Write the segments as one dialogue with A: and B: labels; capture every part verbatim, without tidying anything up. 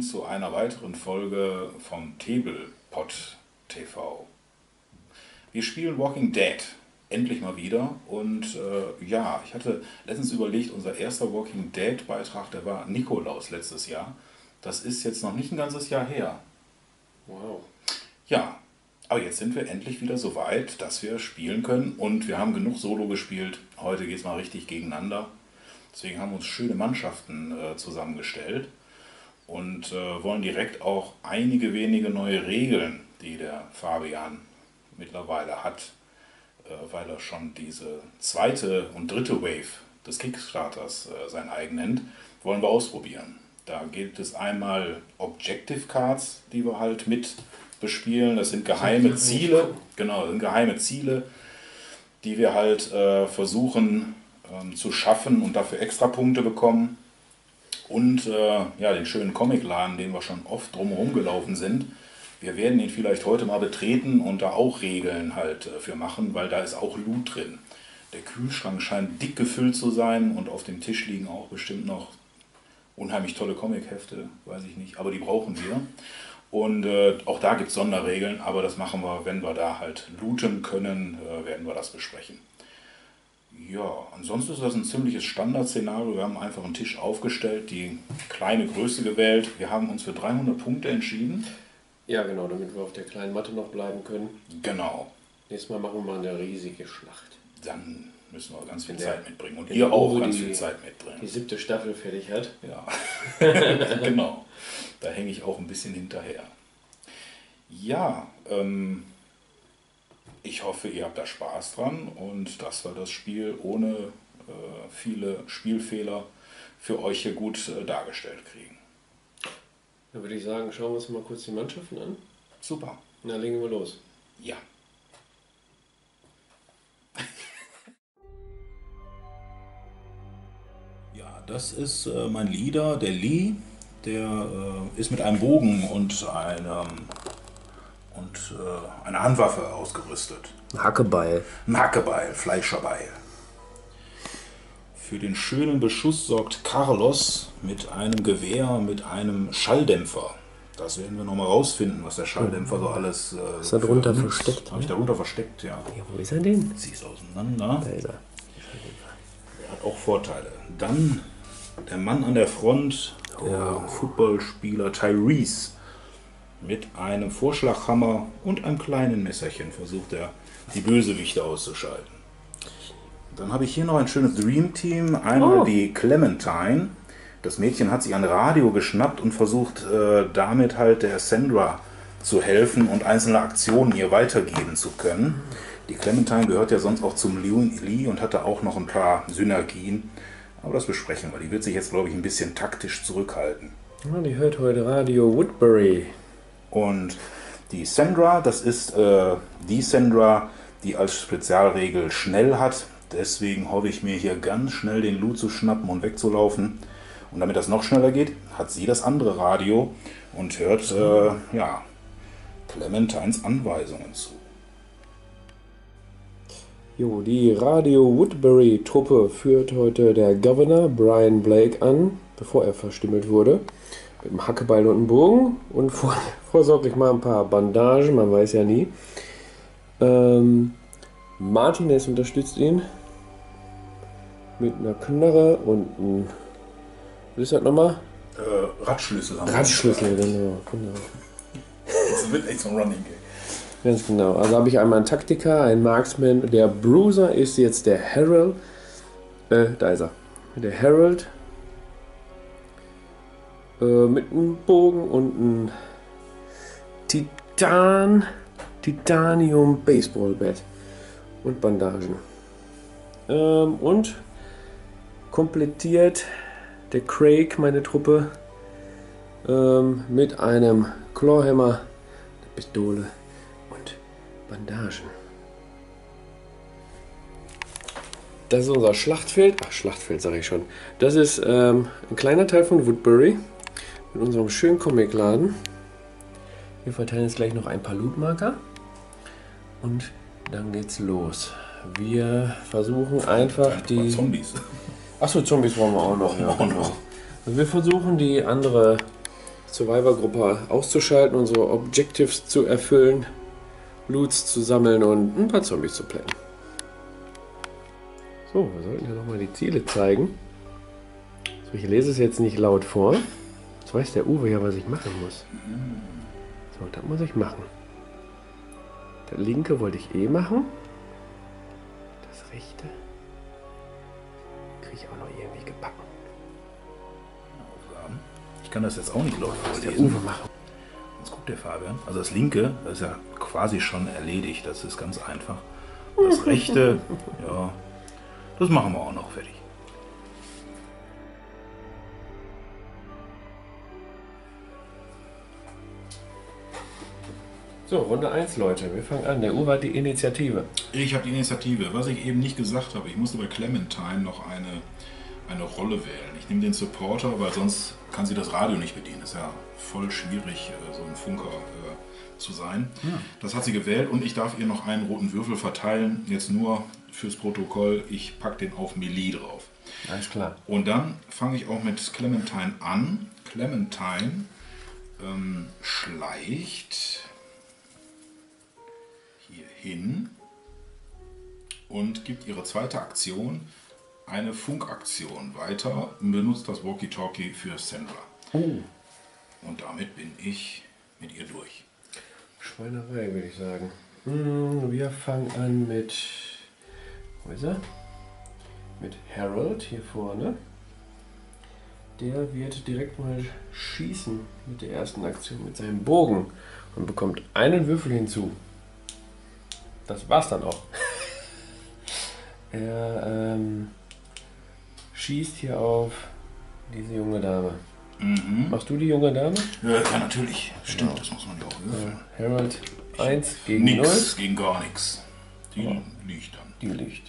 A: zu einer weiteren Folge vom Tablepot T V. Wir spielen Walking Dead endlich mal wieder und äh, ja, ich hatte letztens überlegt, unser erster Walking Dead Beitrag, der war Nikolaus letztes Jahr. Das ist jetzt noch nicht ein ganzes Jahr her.
B: Wow.
A: Ja, aber jetzt sind wir endlich wieder so weit, dass wir spielen können und wir haben genug Solo gespielt. Heute geht es mal richtig gegeneinander. Deswegen haben wir uns schöne Mannschaften äh, zusammengestellt und äh, wollen direkt auch einige wenige neue Regeln, die der Fabian mittlerweile hat, äh, weil er schon diese zweite und dritte Wave des Kickstarters äh, sein eigen nennt, wollen wir ausprobieren. Da gibt es einmal Objective Cards, die wir halt mit bespielen. Das sind geheime Ziele, genau, das sind geheime Ziele, die wir halt äh, versuchen ähm, zu schaffen und dafür extra Punkte bekommen. Und äh, ja, den schönen Comicladen, den wir schon oft drumherum gelaufen sind. Wir werden ihn vielleicht heute mal betreten und da auch Regeln halt äh, für machen, weil da ist auch Loot drin. Der Kühlschrank scheint dick gefüllt zu sein und auf dem Tisch liegen auch bestimmt noch unheimlich tolle Comichefte, weiß ich nicht, aber die brauchen wir. Und äh, auch da gibt es Sonderregeln, aber das machen wir, wenn wir da halt looten können, äh, werden wir das besprechen. Ja, ansonsten ist das ein ziemliches Standardszenario. Wir haben einfach einen Tisch aufgestellt, die kleine Größe gewählt. Wir haben uns für dreihundert Punkte entschieden.
B: Ja, genau, damit wir auf der kleinen Matte noch bleiben können.
A: Genau.
B: Nächstes Mal machen wir mal eine riesige Schlacht.
A: Dann müssen wir ganz viel
B: Der,
A: Zeit mitbringen. Und ihr auch ganz
B: die,
A: viel Zeit mitbringen.
B: Die siebte Staffel fertig hat.
A: Ja, genau. Da hänge ich auch ein bisschen hinterher. Ja, ähm, ich hoffe, ihr habt da Spaß dran und dass wir das Spiel ohne äh, viele Spielfehler für euch hier gut äh, dargestellt kriegen.
B: Dann würde ich sagen, schauen wir uns mal kurz die Mannschaften an.
A: Super.
B: Na, legen wir los.
A: Ja. Ja, das ist äh, mein Leader, der Lee. Der äh, ist mit einem Bogen und einem und äh, eine Handwaffe ausgerüstet.
C: Ein Hackebeil.
A: Ein Hackebeil, Fleischerbeil. Für den schönen Beschuss sorgt Carlos mit einem Gewehr, mit einem Schalldämpfer. Das werden wir nochmal rausfinden, was der Schalldämpfer so alles... Äh,
C: ist da drunter versteckt?
A: Habe ich da drunter versteckt, ja.
C: Ja, wo ist er denn?
A: Zieh es auseinander.
C: Da ist er.
A: Der hat auch Vorteile. Dann der Mann an der Front, der oh. Footballspieler Tyrese. Mit einem Vorschlaghammer und einem kleinen Messerchen versucht er, die Bösewichte auszuschalten. Dann habe ich hier noch ein schönes Dream Team. Einmal oh. die Clementine. Das Mädchen hat sich ein Radio geschnappt und versucht äh, damit halt der Sandra zu helfen und einzelne Aktionen ihr weitergeben zu können. Die Clementine gehört ja sonst auch zum Lee und hatte auch noch ein paar Synergien. Aber das besprechen wir. Die wird sich jetzt, glaube ich, ein bisschen taktisch zurückhalten.
B: Ja, die hört heute Radio Woodbury.
A: Und die Sandra, das ist äh, die Sandra, die als Spezialregel schnell hat. Deswegen hoffe ich mir hier ganz schnell den Loot zu schnappen und wegzulaufen. Und damit das noch schneller geht, hat sie das andere Radio und hört äh, ja, Clementines Anweisungen zu.
B: Jo, die Radio Woodbury-Truppe führt heute der Governor Brian Blake an, bevor er verstümmelt wurde. Mit einem Hackebeil und einem Bogen und vor, vorsorglich mal ein paar Bandagen, man weiß ja nie. Ähm, Martinez unterstützt ihn mit einer Knarre und einem, was ist das nochmal?
A: Äh, Radschlüssel haben wir.
B: Radschlüssel, genau, genau.
A: Das wird echt so ein Running Game.
B: Ganz genau. Also habe ich einmal einen Taktiker, einen Marksman. Der Bruiser ist jetzt der Herald. Äh, da ist er. Der Herald. Äh, mit einem Bogen und einem Titan. Titanium Baseballbat. Und Bandagen. Ähm, und komplettiert der Craig meine Truppe ähm, mit einem Clawhammer, der Pistole. Bandagen. Das ist unser Schlachtfeld. Ach, Schlachtfeld sage ich schon. Das ist ähm, ein kleiner Teil von Woodbury mit unserem schönen Comicladen. Wir verteilen jetzt gleich noch ein paar Lootmarker und dann geht's los. Wir versuchen einfach die
A: Zombies.
B: Achso, Zombies brauchen wir auch noch. Ja,
A: auch noch.
B: Wir versuchen die andere Survivor-Gruppe auszuschalten, unsere Objectives zu erfüllen, Loots zu sammeln und ein paar Zombies zu playen. So, wir sollten ja nochmal die Ziele zeigen. So, ich lese es jetzt nicht laut vor. Jetzt weiß der Uwe ja, was ich machen muss. So, das muss ich machen. Das linke wollte ich eh machen. Das rechte kriege ich auch noch irgendwie gebacken.
A: Aufgaben. Ich kann das jetzt auch nicht laut
B: Was der
A: vorlesen.
B: Uwe machen.
A: Jetzt guckt der Fabian. Also das linke, das ist ja quasi schon erledigt. Das ist ganz einfach. Das rechte, ja, das machen wir auch noch fertig.
B: So, Runde eins, Leute. Wir fangen an. Der Uwe hat die Initiative.
A: Ich habe die Initiative. Was ich eben nicht gesagt habe, ich musste bei Clementine noch eine, eine Rolle wählen. Ich nehme den Supporter, weil sonst kann sie das Radio nicht bedienen. Ist ja voll schwierig, äh, so ein Funker äh, zu sein. Ja. Das hat sie gewählt und ich darf ihr noch einen roten Würfel verteilen. Jetzt nur fürs Protokoll. Ich packe den auf Melee drauf.
B: Alles klar.
A: Und dann fange ich auch mit Clementine an. Clementine ähm, schleicht hier hin und gibt ihre zweite Aktion, eine Funkaktion, weiter und benutzt das Walkie-Talkie für Sandra.
B: Oh.
A: Und damit bin ich mit ihr durch.
B: Schweinerei, würde ich sagen. Hm, wir fangen an mit... Wo ist er? Mit Harold hier vorne. Der wird direkt mal schießen mit der ersten Aktion, mit seinem Bogen und bekommt einen Würfel hinzu. Das war's dann auch. Er ähm, schießt hier auf diese junge Dame.
A: Mhm.
B: Machst du die junge Dame?
A: Ja, ja natürlich. Stimmt,
B: Genau.
A: das muss man ja auch würfeln.
B: Äh, Harold eins gegen null.
A: Nix, gegen gar nichts. Die
B: Ja.
A: liegt dann.
B: Die liegt.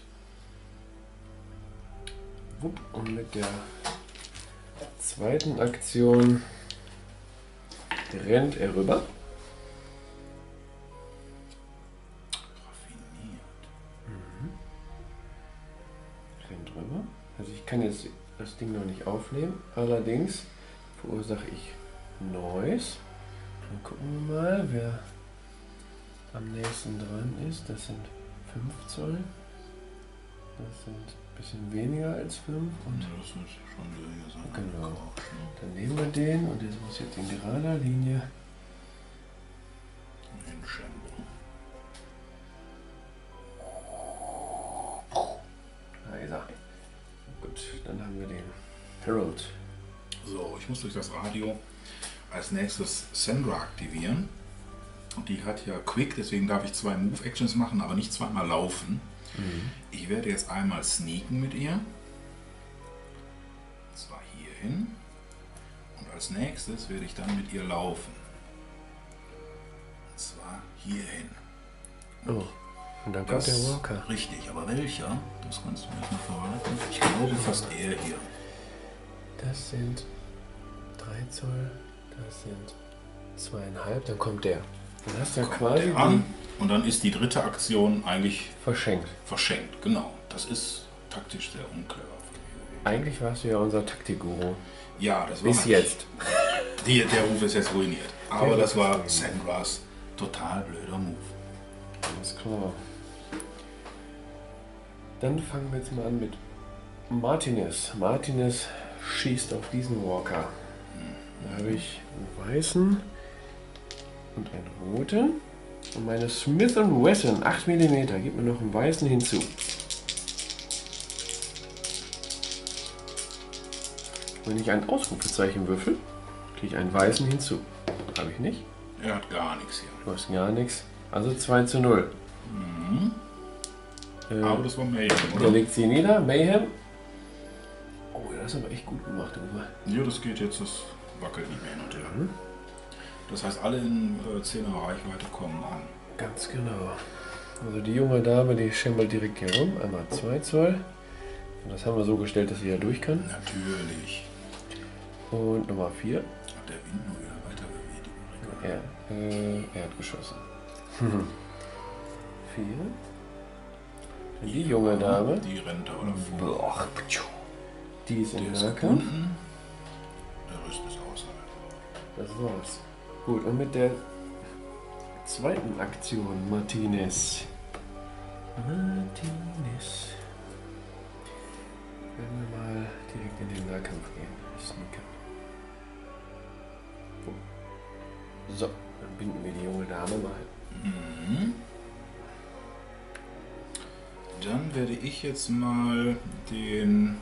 B: Wupp, und mit der zweiten Aktion rennt er rüber.
A: Raffiniert.
B: Rennt rüber. Also ich kann jetzt das Ding noch nicht aufnehmen. Allerdings verursache ich Noise. Dann gucken wir mal, wer am nächsten dran ist. Das sind fünf Zoll. Das sind ein bisschen weniger als fünf. Und
A: Das wird schon der hier sein.
B: Genau.
A: Abgekauft, ne?
B: dann nehmen wir den und der muss jetzt in gerader Linie.
A: Hinschämen.
B: Da ist er. Gut, dann haben wir den Harold.
A: So, ich muss durch das Radio als nächstes Sandra aktivieren. Und die hat ja Quick, deswegen darf ich zwei Move-Actions machen, aber nicht zweimal laufen.
B: Mhm.
A: Ich werde jetzt einmal sneaken mit ihr. Und zwar hier hin. Und als nächstes werde ich dann mit ihr laufen. Und zwar hier hin.
B: Oh, und dann kommt der Walker.
A: Richtig, aber welcher? Das kannst du mir mal verraten. Ich glaube fast er hier.
B: Das sind drei Zoll, das sind zweieinhalb, dann kommt der. Dann hast du ja
A: Kommt
B: quasi
A: der an und dann ist die dritte Aktion eigentlich
B: die verschenkt.
A: verschenkt. Genau, das ist taktisch sehr unclever.
B: Eigentlich warst du ja unser Taktikguru.
A: Ja, das war
B: Bis jetzt.
A: Die, der Ruf ist jetzt ruiniert. Aber
B: Der
A: das
B: Ruf ist
A: war
B: ruiniert.
A: Sandras total blöder Move.
B: Alles klar. Dann fangen wir jetzt mal an mit Martinez. Martinez schießt auf diesen Walker. Da habe ich einen weißen und einen roten. Und meine Smith and Wesson acht Millimeter gibt mir noch einen weißen hinzu. Wenn ich ein Ausrufezeichen würfel, kriege ich einen weißen hinzu. Habe ich nicht.
A: Er hat gar nichts hier.
B: Du hast gar nichts. Also zwei zu null.
A: Mhm.
B: Äh,
A: Aber das war Mayhem,
B: der
A: oder?
B: legt sie nieder. Mayhem. Oh, das ist aber echt gut gemacht, Uwe.
A: Ja, das geht jetzt, das wackelt nicht mehr hin und her.
B: Mhm.
A: Das heißt, alle in äh, zehner Reichweite kommen an.
B: Ganz genau. Also die junge Dame, die schimmelt direkt hier rum. Einmal zwei Zoll. Und das haben wir so gestellt, dass sie ja durch kann.
A: Natürlich.
B: Und Nummer vier.
A: Hat der Wind nur wieder weiter bewegt.
B: Er, äh, er hat geschossen. vier. Die junge Dame.
A: Die rennt da oder vor.
B: Boah, die ist
A: Der
B: im
A: ist
B: Nahkampf.
A: unten. Der Rest ist außerhalb.
B: Das war's. Gut, und mit der zweiten Aktion, Martinez. Martinez. Werden wir mal direkt in den Nahkampf gehen. Sneaker. So, dann binden wir die junge Dame mal.
A: Mhm. Dann werde ich jetzt mal den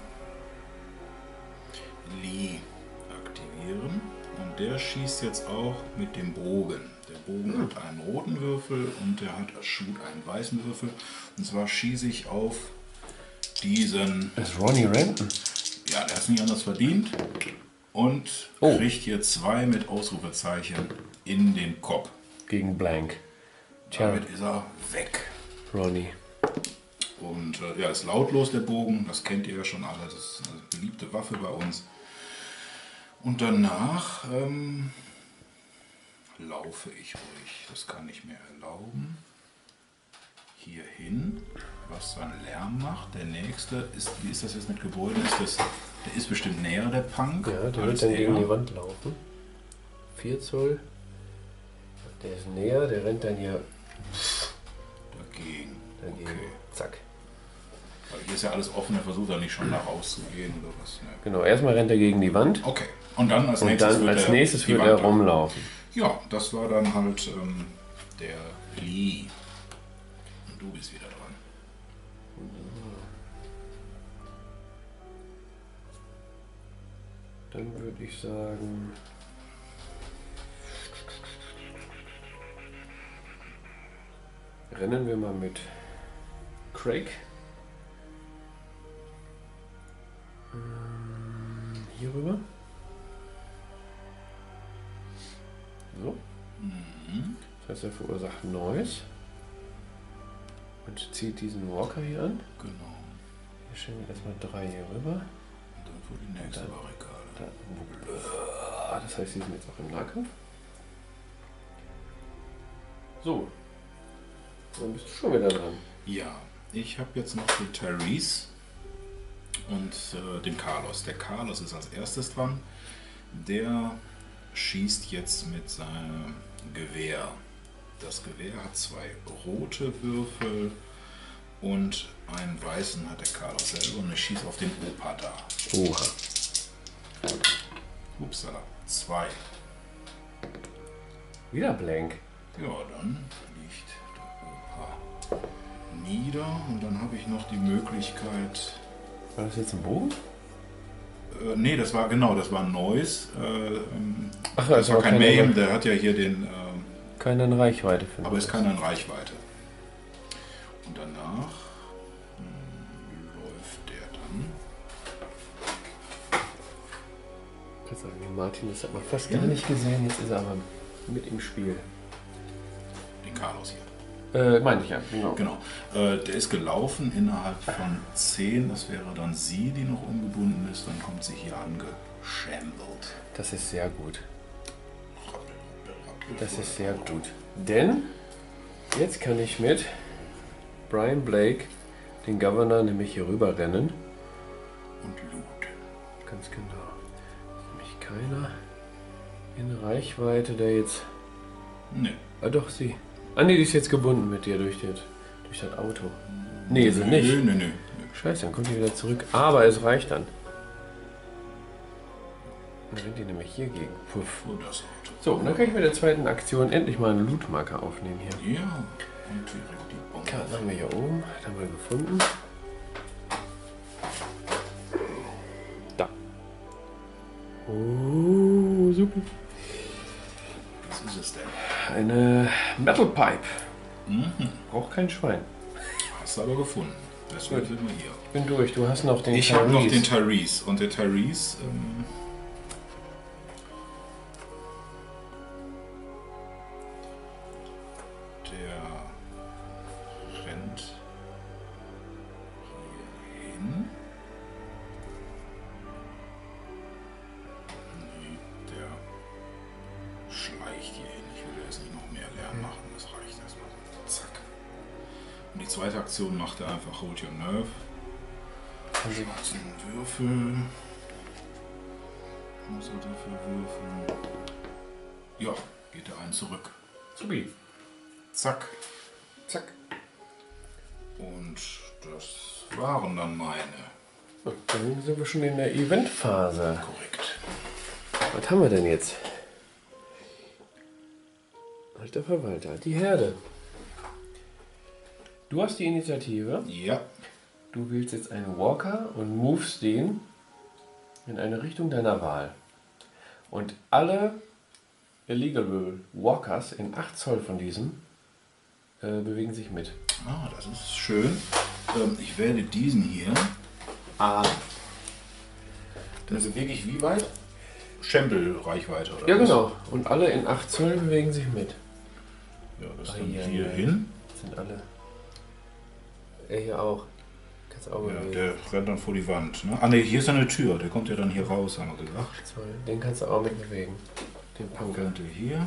A: Lee aktivieren. Und der schießt jetzt auch mit dem Bogen. Der Bogen
B: Hm.
A: hat einen roten Würfel und der hat als Shoot einen weißen Würfel. Und zwar schieße ich auf diesen...
B: Das ist Ronnie Renton.
A: Ja, der hat es nicht anders verdient. Und
B: Oh.
A: kriegt hier zwei mit Ausrufezeichen in den Kopf.
B: Gegen Blank. Tja,
A: Damit ist er weg.
B: Ronnie.
A: Und äh, ja, ist lautlos der Bogen, das kennt ihr ja schon alle, das ist eine beliebte Waffe bei uns. Und danach ähm, laufe ich ruhig, das kann ich mir erlauben. Hier hin, was dann Lärm macht. Der nächste, ist, wie ist das jetzt mit Gebäuden? Ist das, der ist bestimmt näher, der Punk.
B: Ja, der
A: als
B: wird dann gegen
A: er.
B: die Wand laufen. vier Zoll. Der ist näher, der rennt dann hier
A: Dagegen.
B: dagegen.
A: Okay.
B: Zack.
A: Weil hier ist ja alles offen, er versucht da nicht schon da rauszugehen oder was. Ne?
B: Genau, erstmal rennt er gegen die Wand.
A: Okay, und dann als
B: Und
A: nächstes
B: dann
A: wird
B: als
A: er
B: nächstes
A: die
B: wird
A: Wand
B: er
A: da-
B: rumlaufen.
A: Ja, das war dann halt ähm, der Lee. Und du bist wieder dran.
B: Dann würde ich sagen. Rennen wir mal mit Craig. Ähm, Hier rüber. So.
A: Mhm.
B: Das heißt, er verursacht Noise. Und zieht diesen Walker hier an.
A: Genau.
B: Hier stellen wir erstmal drei hier rüber.
A: Und dann vor die nächste
B: Dann-
A: Barrikade.
B: Da, das heißt, sie sind jetzt auch im Nahkampf. So. Dann bist du schon wieder dran.
A: Ja, ich habe jetzt noch den Tyrese und äh, den Carlos. Der Carlos ist als erstes dran. Der schießt jetzt mit seinem Gewehr. Das Gewehr hat zwei rote Würfel und einen weißen hat der Carlos selber und ich schieße auf den Opa da.
B: Oha.
A: Upsala, zwei.
B: Wieder Blank.
A: Ja, dann liegt der Opa nieder und dann habe ich noch die Möglichkeit.
B: War das jetzt ein Bogen?
A: Äh, nee, das war genau, das war ein Noise. Äh, ähm,
B: Ach,
A: das
B: also
A: war kein
B: keine-
A: Mayhem, der hat ja hier den. ähm,
B: Keine in Reichweite für
A: aber ist keiner in Reichweite. Und danach hm, läuft der dann.
B: Ich kann sagen, den Martin, das hat man fast gar nicht gesehen. Jetzt ist er aber mit im Spiel.
A: Den Carlos hier.
B: Äh, meinte ich ja, genau.
A: Genau. Äh, der ist gelaufen innerhalb von zehn. Das wäre dann sie, die noch ungebunden ist. Dann kommt sie hier angeschambelt.
B: Das ist sehr gut.
A: Rappel, rappel, rappel.
B: Das ist sehr gut. Denn jetzt kann ich mit Brian Blake den Governor nämlich hier rüber rennen.
A: Und Loot.
B: Ganz genau. Ist nämlich keiner in Reichweite, der jetzt.
A: Nee.
B: Ah, doch, sie. Ah, nee, die ist jetzt gebunden mit dir durch das, durch das Auto. Nee, sie nicht.
A: Nö, nö, nö.
B: Scheiße, dann kommt die wieder zurück. Aber es reicht dann. Dann rennt die nämlich hier gegen. Puff.
A: Und das Auto.
B: So, und dann kann ich mit der zweiten Aktion endlich mal einen Loot-Marker aufnehmen hier.
A: Ja. Und direkt die Bombe.
B: Karten haben wir hier oben. Das haben wir gefunden. Da. Oh, super.
A: Was ist es denn?
B: Eine Metal Pipe.
A: Mhm.
B: Braucht kein Schwein.
A: Hast du aber gefunden. Deswegen
B: Gut.
A: sind wir hier.
B: Ich bin durch. Du hast noch den
A: Ich habe noch
B: Tyrese.
A: den Tyrese. Und der Tyrese. Ähm, der rennt hier hin. Nee, der schleicht hier hin. Ich will jetzt nicht noch mehr Lärm machen. Das reicht erstmal so. Zack. Und die zweite Aktion macht er einfach Hold Your Nerve. Schwarzen Würfel. Muss er dafür würfeln? Ja, geht der einen zurück.
B: Subi.
A: Zack.
B: Zack.
A: Und das waren dann meine.
B: So, dann sind wir schon in der Eventphase.
A: Korrekt.
B: Was haben wir denn jetzt? Alter Verwalter, die Herde. Du hast die Initiative.
A: Ja.
B: Du wählst jetzt einen Walker und movest den in eine Richtung deiner Wahl. Und alle Illegal Walkers in acht Zoll von diesem äh, bewegen sich mit.
A: Ah, das ist schön. Ähm, ich wähle diesen hier.
B: Ah.
A: Das ist wirklich wie weit? Stempelreichweite oder
B: Ja,
A: was?
B: genau. Und alle in acht Zoll bewegen sich mit.
A: Ja, das
B: Ah,
A: dann
B: ja,
A: hier
B: ja.
A: hin.
B: Das sind alle. Er hier auch. Kannst auch
A: Ja,
B: bewegen.
A: der rennt dann vor die Wand. Ne? Ah ne, hier ist eine Tür. Der kommt ja dann hier raus, haben wir gesagt.
B: acht Zoll. Den kannst du auch mit bewegen. Den Punker.
A: Rennt der hier.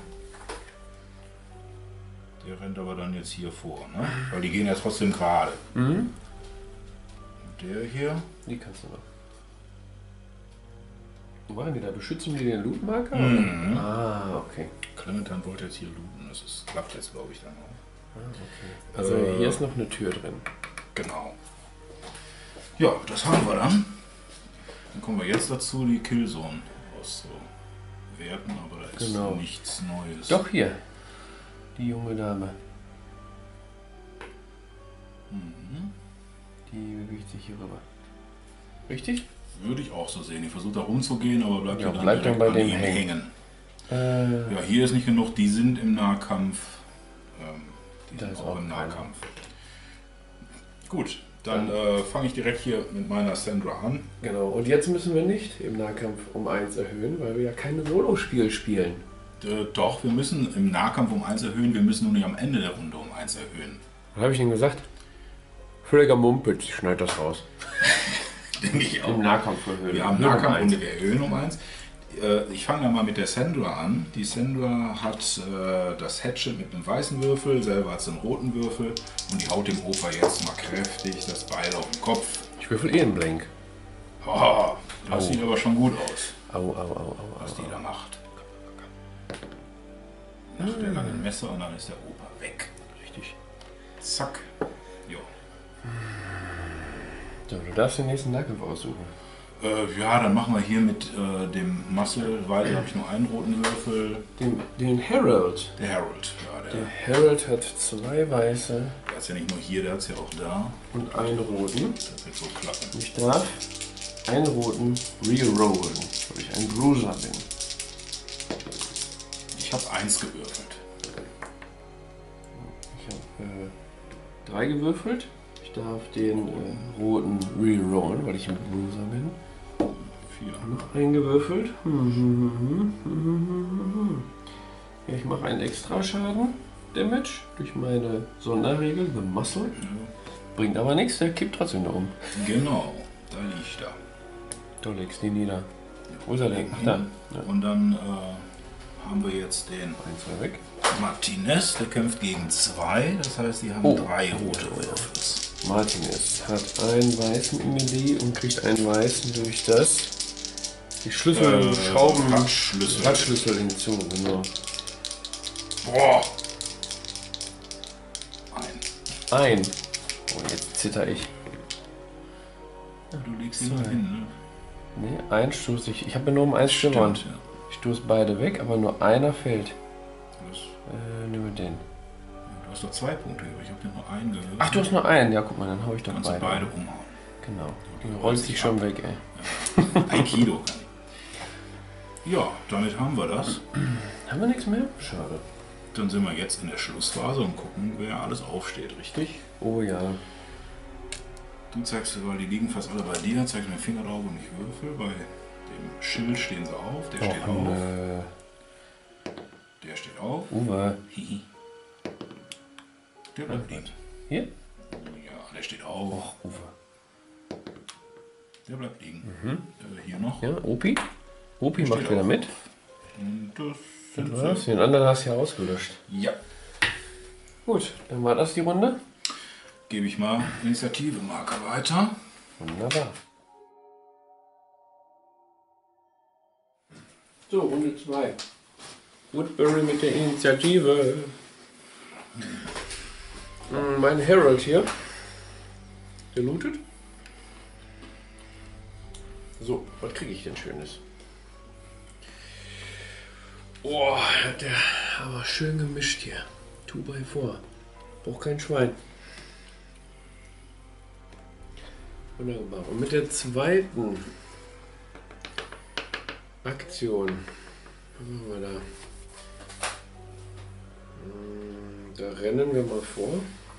A: Der rennt aber dann jetzt hier vor, ne? Weil die gehen ja trotzdem gerade.
B: Mhm.
A: Der hier.
B: Die kannst du noch. Wo waren die da? Beschützen die den Lootmarker?
A: Mhm.
B: Ah, okay.
A: Clementine wollte jetzt hier looten. Das ist, klappt jetzt, glaube ich, dann auch.
B: Ah, okay. Also
A: Äh.
B: hier ist noch eine Tür drin.
A: Genau. Ja, das haben wir dann. Dann kommen wir jetzt dazu, die Killzone auszuwerten, aber da ist
B: Genau.
A: nichts Neues.
B: Doch hier. Die junge Dame.
A: Mhm.
B: Die bewegt sich hier rüber. Richtig?
A: Würde ich auch so sehen. Die versucht da rumzugehen, aber bleibt
B: Ja,
A: ja, dann
B: bleibt dann
A: direkt
B: bei
A: an
B: dem
A: ihm
B: hängen.
A: hängen.
B: Äh,
A: Ja, hier ist nicht genug. Die sind im Nahkampf. Ähm, die
B: Da
A: sind
B: ist
A: auch
B: auch
A: im
B: keiner.
A: Nahkampf. Gut, dann äh, fange ich direkt hier mit meiner Sandra an.
B: genau. Und jetzt müssen wir nicht im Nahkampf um eins erhöhen, weil wir ja keine Solo-Spiel spielen.
A: Äh, doch, wir müssen im Nahkampf um eins erhöhen. Wir müssen nur nicht am Ende der Runde um eins erhöhen.
B: Was habe ich denn gesagt? Völliger Mumpitz, ich schneide das raus.
A: Denke ich
B: Im Nahkampf erhöhen.
A: Wir haben
B: Nur um
A: Nahkampf
B: eins.
A: und wir erhöhen um eins. Äh, Ich fange dann mal mit der Sandra an. Die Sandra hat äh, das Hatchet mit einem weißen Würfel, selber hat sie einen roten Würfel und die haut dem Opa jetzt mal kräftig das Beil auf den Kopf.
B: Ich würfel eh einen Blink.
A: Oh, das
B: Au.
A: sieht aber schon gut aus,
B: Au, au, au, au,
A: was
B: au.
A: die da macht. Nach der langen Messer und dann ist der Opa weg.
B: Richtig.
A: Zack. Jo.
B: So, du darfst den nächsten Nahkampf aussuchen.
A: Äh, ja, dann machen wir hier mit äh, dem Muscle weiter. Habe ich nur einen roten Würfel.
B: Den, den Herald.
A: Der Harold. Ja, der,
B: Der Herald hat zwei weiße
A: der ist ja nicht nur hier, der hat es ja auch da.
B: und einen roten.
A: Das wird so klappen.
B: Ich darf einen roten rerollen, weil ich ein Bruiser bin.
A: Ich habe eins gewürfelt.
B: Ich habe äh, drei gewürfelt. Ich darf den äh, roten rerollen, weil ich ein Bruiser bin.
A: Vier.
B: Noch einen gewürfelt. Hm, hm, hm, hm, hm, hm, hm. Ja, ich mache einen extra Schaden. Damage durch meine Sonderregel, The Muscle.
A: Ja,
B: Bringt aber nichts, der kippt trotzdem noch um.
A: genau, da liegt er.
B: Du legst die nieder. Wo ist er denn? Ach, da. Ja.
A: Und dann äh, haben wir jetzt den
B: Eins, zwei weg.
A: Martinez, der kämpft gegen zwei. Das heißt, die haben
B: Oh.
A: drei rote Würfel.
B: Martinez hat einen weißen im Melee und kriegt einen weißen durch das. Die Schlüssel,
A: Äh,
B: Schrauben,
A: Radschlüssel.
B: Radschlüssel hinzu, genau.
A: Boah! Ein.
B: Ein. Oh, jetzt zitter ich.
A: Du legst ihn
B: Zwei.
A: mal hin, ne?
B: Nee, ein stoß ich. Ich habe nur um eins gewonnen.
A: Stimmt, ja.
B: Ich stoß beide weg, aber nur einer fällt.
A: Du hast,
B: Äh, nimm den.
A: du hast doch zwei Punkte übrig. Ich habe dir nur einen gehört.
B: Ach, du hast nur einen. Ja, guck mal, dann hau ich doch
A: Kannst du
B: beide.
A: beide umhauen.
B: Genau.
A: die
B: Du
A: rollt
B: rollst
A: sich
B: dich schon
A: ab.
B: weg, ey.
A: Aikido kann ich. Ja, damit haben wir das.
B: Haben wir nichts mehr? Schade.
A: Dann sind wir jetzt in der Schlussphase und gucken, wer alles aufsteht, richtig?
B: Oh ja.
A: Du zeigst, weil die liegen fast alle bei dir, zeigst mir den Finger drauf und ich würfel. Bei dem Schild stehen sie auf, der steht
B: Och,
A: auf,
B: ne.
A: der steht auf.
B: Uwe.
A: Hihi. Der bleibt liegen.
B: Hier?
A: Ja, der steht auf,
B: Och, Uwe.
A: der bleibt liegen. Äh, hier noch.
B: Ja, Opi? Opi
A: Der
B: macht
A: steht
B: wieder
A: auf.
B: mit.
A: Und das sind
B: Was?
A: sie.
B: Den anderen hast du ja ausgelöscht.
A: Ja,
B: Gut, dann war das die Runde.
A: gebe ich mal Initiative-Marker weiter.
B: Wunderbar. So, Runde zwei. Woodbury mit der Initiative. Hm, mein Herald hier. Der lootet. So, was kriege ich denn Schönes? Oh, hat der aber schön gemischt hier. two by four. Braucht kein Schwein. Wunderbar. Und mit der zweiten Aktion, was machen wir da? Hm, Da rennen wir mal vor.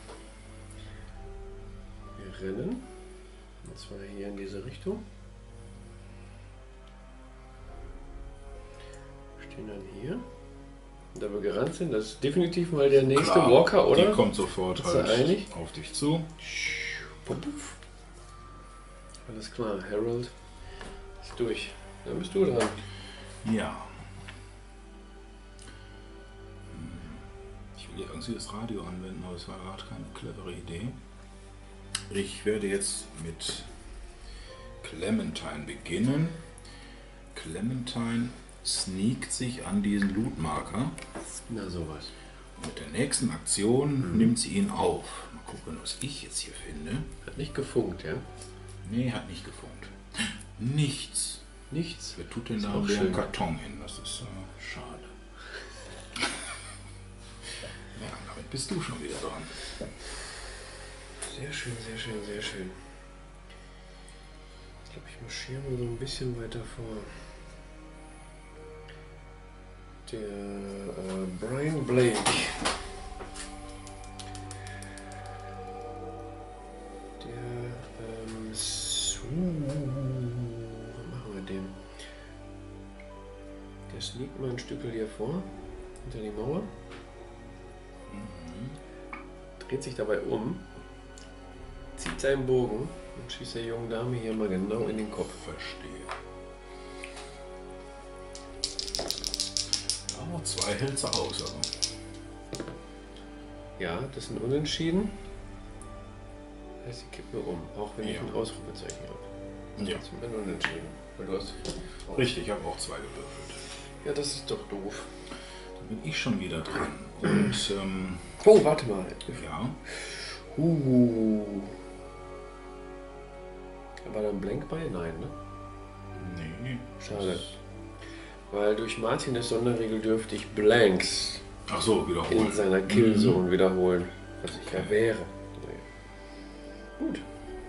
B: Wir rennen. Und zwar hier in diese Richtung. Stehen dann hier. Und da wir gerannt sind, das ist definitiv mal der nächste
A: Klar,
B: Walker, oder?
A: Die kommt sofort
B: Ist er
A: halt
B: einig?
A: auf dich zu.
B: Alles klar, Harold ist durch. Dann bist du dran.
A: Ja. Hm. Ich will ja irgendwie das Radio anwenden, aber es war gerade keine clevere Idee. Ich werde jetzt mit Clementine beginnen. Clementine sneakt sich an diesen Lootmarker.
B: Na sowas.
A: Mit der nächsten Aktion
B: Mhm.
A: nimmt sie ihn auf. Mal gucken, was ich jetzt hier finde.
B: Hat nicht gefunkt, ja?
A: Nee, hat nicht gefunkt. Nichts.
B: Nichts.
A: Wer tut denn
B: Ist
A: da
B: auch
A: einen
B: schön.
A: Karton hin? Das ist äh, schade. Ja, damit bist du schon wieder dran.
B: Sehr schön, sehr schön, sehr schön. Ich glaube, ich marschiere mal so ein bisschen weiter vor. Der äh, Brian Blake. Der ähm, Su was machen wir dem? Der sneakt mal ein Stückel hier vor, hinter die Mauer. Dreht sich dabei um, zieht seinen Bogen und schießt der jungen Dame hier mal genau in den Kopf.
A: Verstehe. Ja, zwei hält sie aus, aber.
B: Ja, das ist ein Unentschieden. Das heißt, sie kippt mir um, auch wenn ich
A: Ja.
B: ein Ausrufezeichen habe.
A: Ja.
B: Das ist ein Unentschieden. Weil du hast
A: Richtig, ich habe auch zwei gewürfelt.
B: Ja, das ist doch doof.
A: Dann bin ich schon wieder dran. Und, ähm,
B: Oh, warte mal.
A: ja.
B: Uh. War da ein Blank bei? Nein, ne?
A: Nee.
B: Schade. Weil durch Martins Sonderregel dürfte ich Blanks
A: Ach so, wiederholen.
B: in seiner Killzone wiederholen. Was ich ja wäre. Naja. Gut.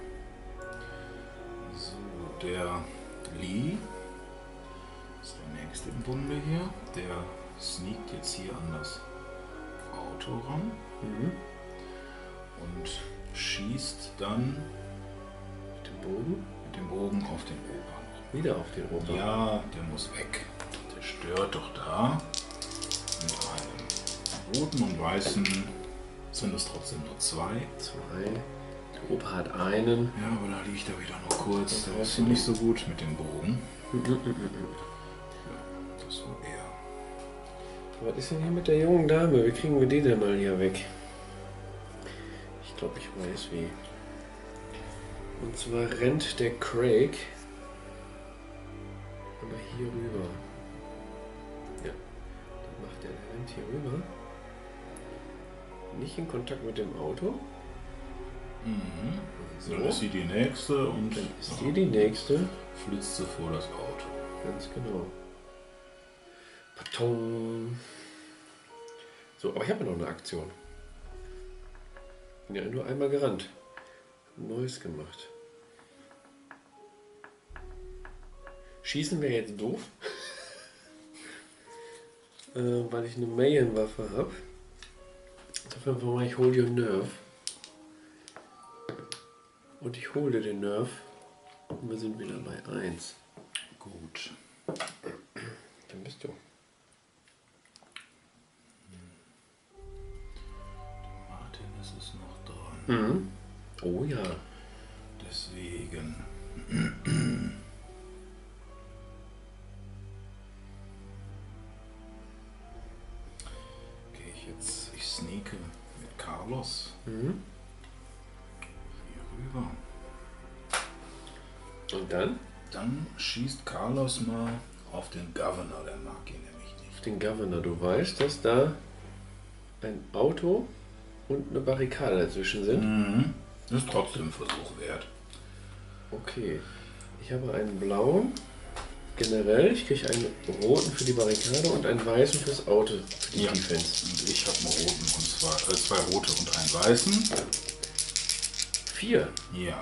A: So, der Lee ist der nächste im Bunde hier. Der sneakt jetzt hier an das Auto ran
B: Mhm.
A: und schießt dann
B: Mit dem Bogen.
A: mit dem Bogen auf den Opa.
B: Wieder auf den Opa.
A: Ja, der muss weg. Der stört doch da. Mit einem roten und weißen sind es trotzdem nur zwei.
B: Zwei. Der Opa hat einen.
A: Ja, aber da liegt er wieder nur kurz.
B: Und
A: Der ist noch nicht so gut mit dem Bogen. Ja, das war er.
B: Was ist denn hier mit der jungen Dame? Wie kriegen wir die denn mal hier weg? Ich glaube, ich weiß wie. Und zwar rennt der Craig aber hier rüber. Ja, dann macht er, der rennt hier rüber. Nicht in Kontakt mit dem Auto.
A: Mhm.
B: So.
A: Dann ist sie die nächste und
B: Dann ist die die nächste.
A: flitzt sie vor das Auto.
B: Ganz genau. Patong. So, aber ich habe ja noch eine Aktion. Bin ja nur einmal gerannt. Neues gemacht. Schießen wäre jetzt doof. äh, weil ich eine Mayen-Waffe habe. Insofern mache ich Hold Your Nerve. Und ich hole den Nerv. Und wir sind wieder bei eins.
A: Gut.
B: Dann bist du.
A: Martin ist es noch dran.
B: Mhm. Oh ja.
A: Deswegen. Gehe ich jetzt, ich sneake mit Carlos
B: Mhm.
A: hier rüber.
B: Und dann?
A: Dann schießt Carlos mal auf den Governor, der mag ihn nämlich nicht.
B: den Governor. Du weißt, dass da ein Auto und eine Barrikade dazwischen sind.
A: Mhm. Das ist trotzdem ein Versuch wert.
B: Okay. Ich habe einen blauen. Generell, ich kriege einen roten für die Barrikade und einen weißen fürs Auto, für die
A: Ja.
B: Defense.
A: Und ich habe einen roten und zwei, äh, zwei rote und einen weißen.
B: Vier.
A: Ja,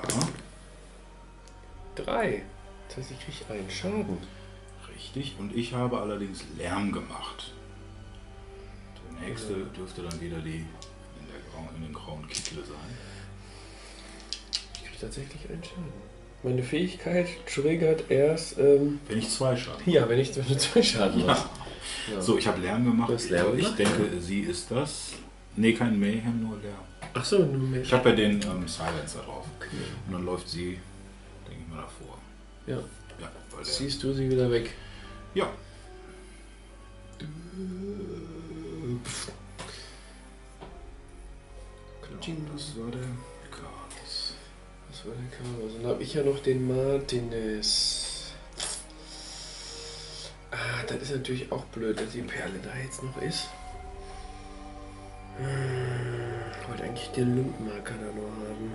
B: Drei. Das heißt, ich kriege einen Schaden.
A: richtig. Und ich habe allerdings Lärm gemacht. Der nächste dürfte dann wieder die in, der grauen, in den grauen Kittel sein.
B: Ich kriege tatsächlich einen Schaden. Meine Fähigkeit triggert erst, ähm,
A: Wenn ich zwei Schaden
B: ja, wenn ich wenn du zwei Schaden hast. Ja.
A: So, ich habe Lärm gemacht.
B: Du hast Lärm
A: ich
B: gemacht?
A: denke, sie ist das. Nee, kein Mayhem, nur Lärm.
B: Ach so, nur mehr.
A: Ich habe ja den ähm, Silencer drauf.
B: Okay.
A: Und dann läuft sie, denke ich mal, davor.
B: Ja.
A: Ja, weil der,
B: Siehst du sie wieder weg?
A: ja. Genau, das war der Carlos.
B: Das war der Carlos. Dann habe ich ja noch den Martinez. Ah, das ist natürlich auch blöd, dass die Perle da jetzt noch ist. Hm, Ich wollte eigentlich den Lumpenmarker da noch haben.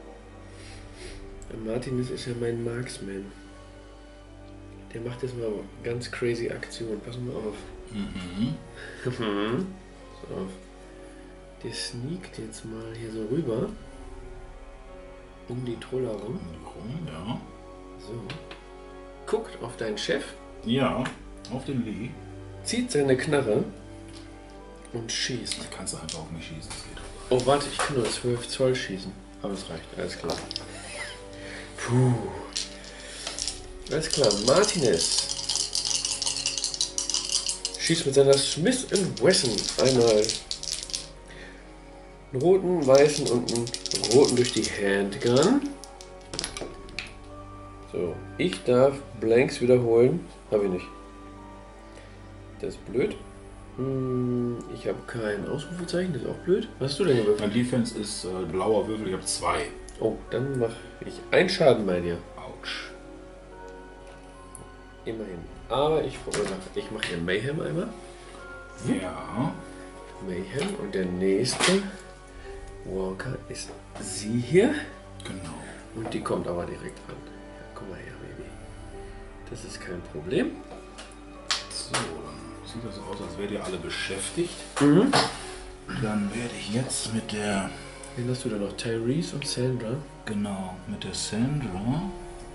B: Der Martinez ist ja mein Marksman. Der macht jetzt mal ganz crazy Aktion. Pass mal auf.
A: Mhm.
B: Pass auf. Der sneakt jetzt mal hier so rüber. Um die Troller rum.
A: Rum, ja.
B: So. Guckt auf deinen Chef,
A: Ja, auf den Lee.
B: zieht seine Knarre und schießt.
A: Da kannst du einfach auf mich schießen. Das geht doch.
B: Oh, warte, ich kann nur zwölf Zoll schießen. Aber es reicht, alles klar. Puh. Alles klar, Martinez schießt mit seiner Smith and Wesson einmal einen roten, weißen und einen roten durch die Handgun. So, ich darf Blanks wiederholen. Habe ich nicht. Das ist blöd. Hm, Ich habe kein Ausrufezeichen, das ist auch blöd. Was hast du denn gewürfelt?
A: Mein Defense ist äh, blauer Würfel, ich habe zwei.
B: Oh, dann mache ich einen Schaden bei dir.
A: Autsch.
B: Immerhin. Aber ich verursache. Ich mache hier Mayhem einmal.
A: Ja.
B: Mayhem. Und der nächste Walker ist sie hier.
A: Genau.
B: Und die kommt aber direkt an. Ja, komm mal her, Baby. Das ist kein Problem.
A: So, dann sieht das so aus, als wärt ihr alle beschäftigt.
B: Mhm.
A: Dann werde ich jetzt mit der,
B: Wen hast du da noch? Tyrese und Sandra.
A: genau, mit der Sandra.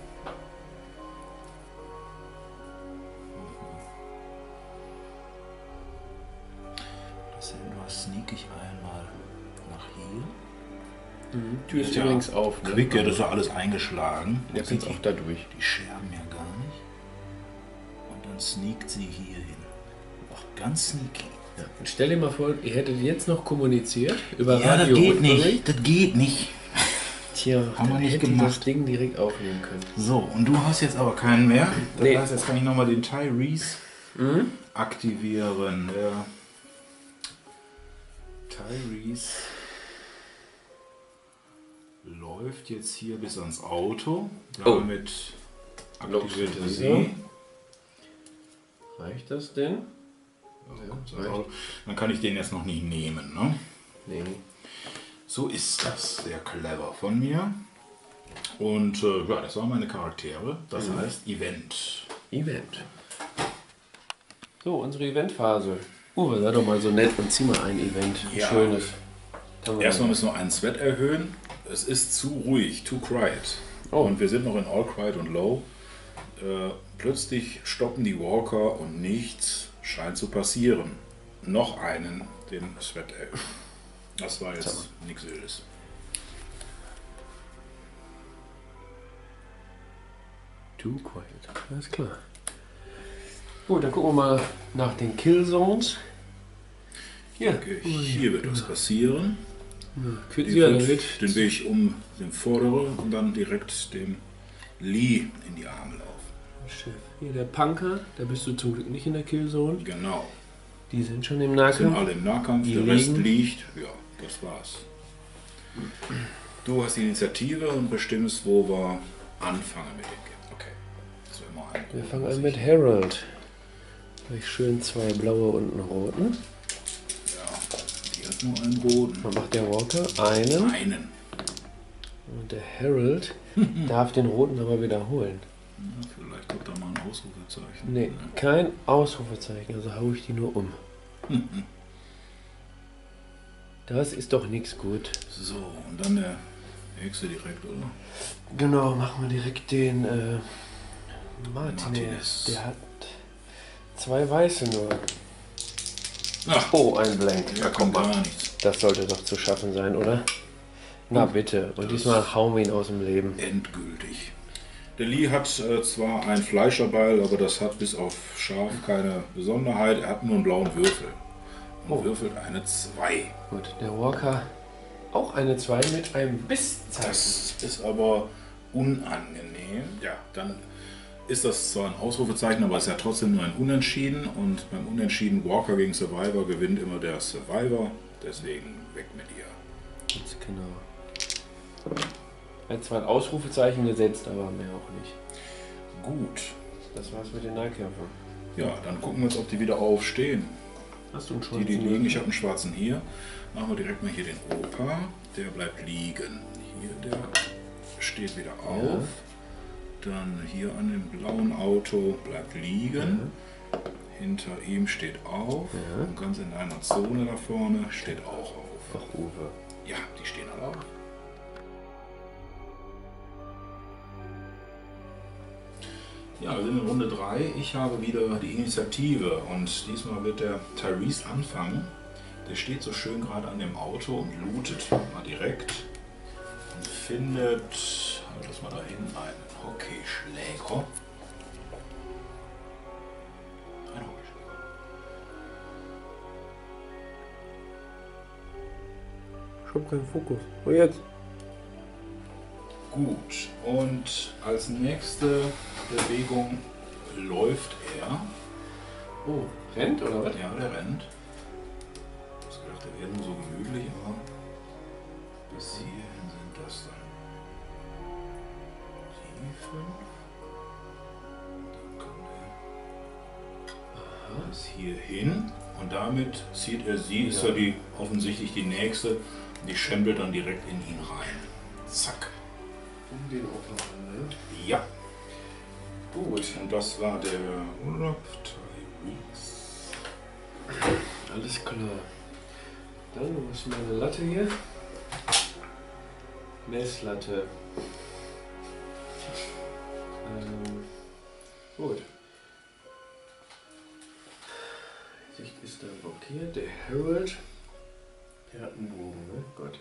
A: Der Sandra sneak ich einmal nach hier.
B: Mhm. Tür ist
A: Ja,
B: übrigens auf. Ne?
A: Quick, ja, das ist ja alles eingeschlagen.
B: Der
A: Sieht
B: kommt auch
A: die,
B: da durch.
A: die Scherben ja gar nicht. Und dann sneakt sie hier hin. Ach, ganz sneaky.
B: Ja. Und stell dir mal vor, ihr hättet jetzt noch kommuniziert über
A: Ja, das
B: Radio
A: geht
B: Woodbury.
A: nicht. Das geht nicht.
B: Tja,
A: Haben wir
B: dann
A: nicht
B: hätte ich
A: gemacht.
B: das Ding direkt aufnehmen können.
A: So, und du hast jetzt aber keinen mehr. Das
B: Nee.
A: heißt, jetzt kann ich nochmal den Tyrese
B: Mhm.
A: aktivieren. Der Tyrese läuft jetzt hier bis ans Auto.
B: Oh.
A: Damit aktiviert er
B: Lockt
A: sie.
B: Reicht das denn?
A: Ja, kommt ans
B: reicht.
A: Auto. Dann kann ich den jetzt noch nicht nehmen. Ne?
B: Nee.
A: So ist das. Sehr clever von mir. Und äh, ja, das waren meine Charaktere. Das
B: Mhm.
A: heißt Event.
B: Event. So, unsere Eventphase. Uwe, sei doch mal so nett und zieh mal ein Event. Ein
A: Ja.
B: schönes. Dann
A: Erstmal müssen wir einen Sweat erhöhen. Es ist zu ruhig, too quiet.
B: Oh.
A: Und wir sind noch in All Quiet und Low. Äh, plötzlich stoppen die Walker und nichts scheint zu passieren. Noch einen, den Sweat erhöhen. Das war jetzt nichts Wildes.
B: Too quiet. Alles klar. Gut, dann gucken wir mal nach den Killzones. Hier.
A: Okay, hier wird was passieren.
B: Quitten
A: Die
B: Sie ja
A: wird
B: damit.
A: den Weg um den vorderen und dann direkt dem Lee in die Arme laufen.
B: Chef. Hier der Punker, da bist du zum Glück nicht in der Killzone.
A: Genau.
B: Die sind schon im
A: Sind
B: Nahkampf.
A: alle im Nahkampf,
B: Die
A: der Rest
B: liegen.
A: liegt. Ja, das war's. Du hast die Initiative und bestimmst, wo wir anfangen mit dem Game. Okay. Das wäre mal ein
B: Wir fangen an mit Harold. Habe ich schön zwei blaue und einen roten.
A: Ja, hier ist nur einen roten.
B: Was macht der Walker? Einen.
A: Einen.
B: Und der Harold darf den roten aber wiederholen.
A: Ja, vielleicht kommt da mal ein Ausrufezeichen.
B: Nee, kein Ausrufezeichen, also haue ich die nur um. Das ist doch nichts gut.
A: So, und dann der nächste direkt, oder?
B: Genau, machen wir direkt den äh, Martinez.
A: Martinez.
B: Der hat zwei weiße nur.
A: Ach,
B: Oh, ein Blank.
A: ja, kommt gar nichts.
B: Das sollte doch zu schaffen sein, oder? Na bitte. Und diesmal hauen wir ihn aus dem Leben.
A: Endgültig. Der Lee hat äh, zwar ein Fleischerbeil, aber das hat bis auf Schaf keine Besonderheit. Er hat nur einen blauen Würfel. Und
B: Oh.
A: würfelt eine zwei.
B: Gut, der Walker auch eine zwei mit einem Bisszeichen.
A: Das ist aber unangenehm. Ja, dann ist das zwar ein Ausrufezeichen, aber es ist ja trotzdem nur ein Unentschieden. Und beim Unentschieden Walker gegen Survivor gewinnt immer der Survivor. Deswegen weg mit ihr.
B: Ganz genau. Er hat zwar ein Ausrufezeichen gesetzt, aber mehr auch nicht.
A: Gut.
B: Das war's mit den Nahkämpfern.
A: Ja, dann gucken wir uns, ob die wieder aufstehen.
B: Hast du einen
A: Die,
B: schwarzen
A: die liegen,
B: Würfel?
A: ich habe einen schwarzen hier. Machen wir direkt mal hier den Opa. Der bleibt liegen. Hier, der steht wieder auf. Dann hier an dem blauen Auto bleibt liegen. Hinter ihm steht auf.
B: Ja.
A: Und ganz in einer Zone da vorne steht auch auf.
B: Ach, Uwe.
A: Ja, die stehen alle auf. Ja, wir sind in Runde drei. Ich habe wieder die Initiative und diesmal wird der Tyrese anfangen. Der steht so schön gerade an dem Auto und lootet mal direkt und findet, halt das mal da hinten, einen Hockeyschläger. Ein Hockeyschläger.
B: Ich hab keinen Fokus. Und jetzt?
A: Gut, und als nächste Bewegung läuft er.
B: Oh, rennt oder was?
A: Ja, der rennt. Ich hab gedacht, der wäre nur so gemütlich, aber bis hierhin sind das dann die fünf. Dann kommt er bis hierhin und damit zieht er sie, ist ja die offensichtlich die nächste, die schempelt dann direkt in ihn rein. Zack.
B: Um den Opa, ne?
A: Ja. Gut, und das war der Urlaub Tyrese.
B: Alles klar. Dann, wo ist meine Latte hier? Messlatte. Ähm, gut. Die Sicht ist da blockiert. Der Harold, der hat einen Bogen, ne? Gott.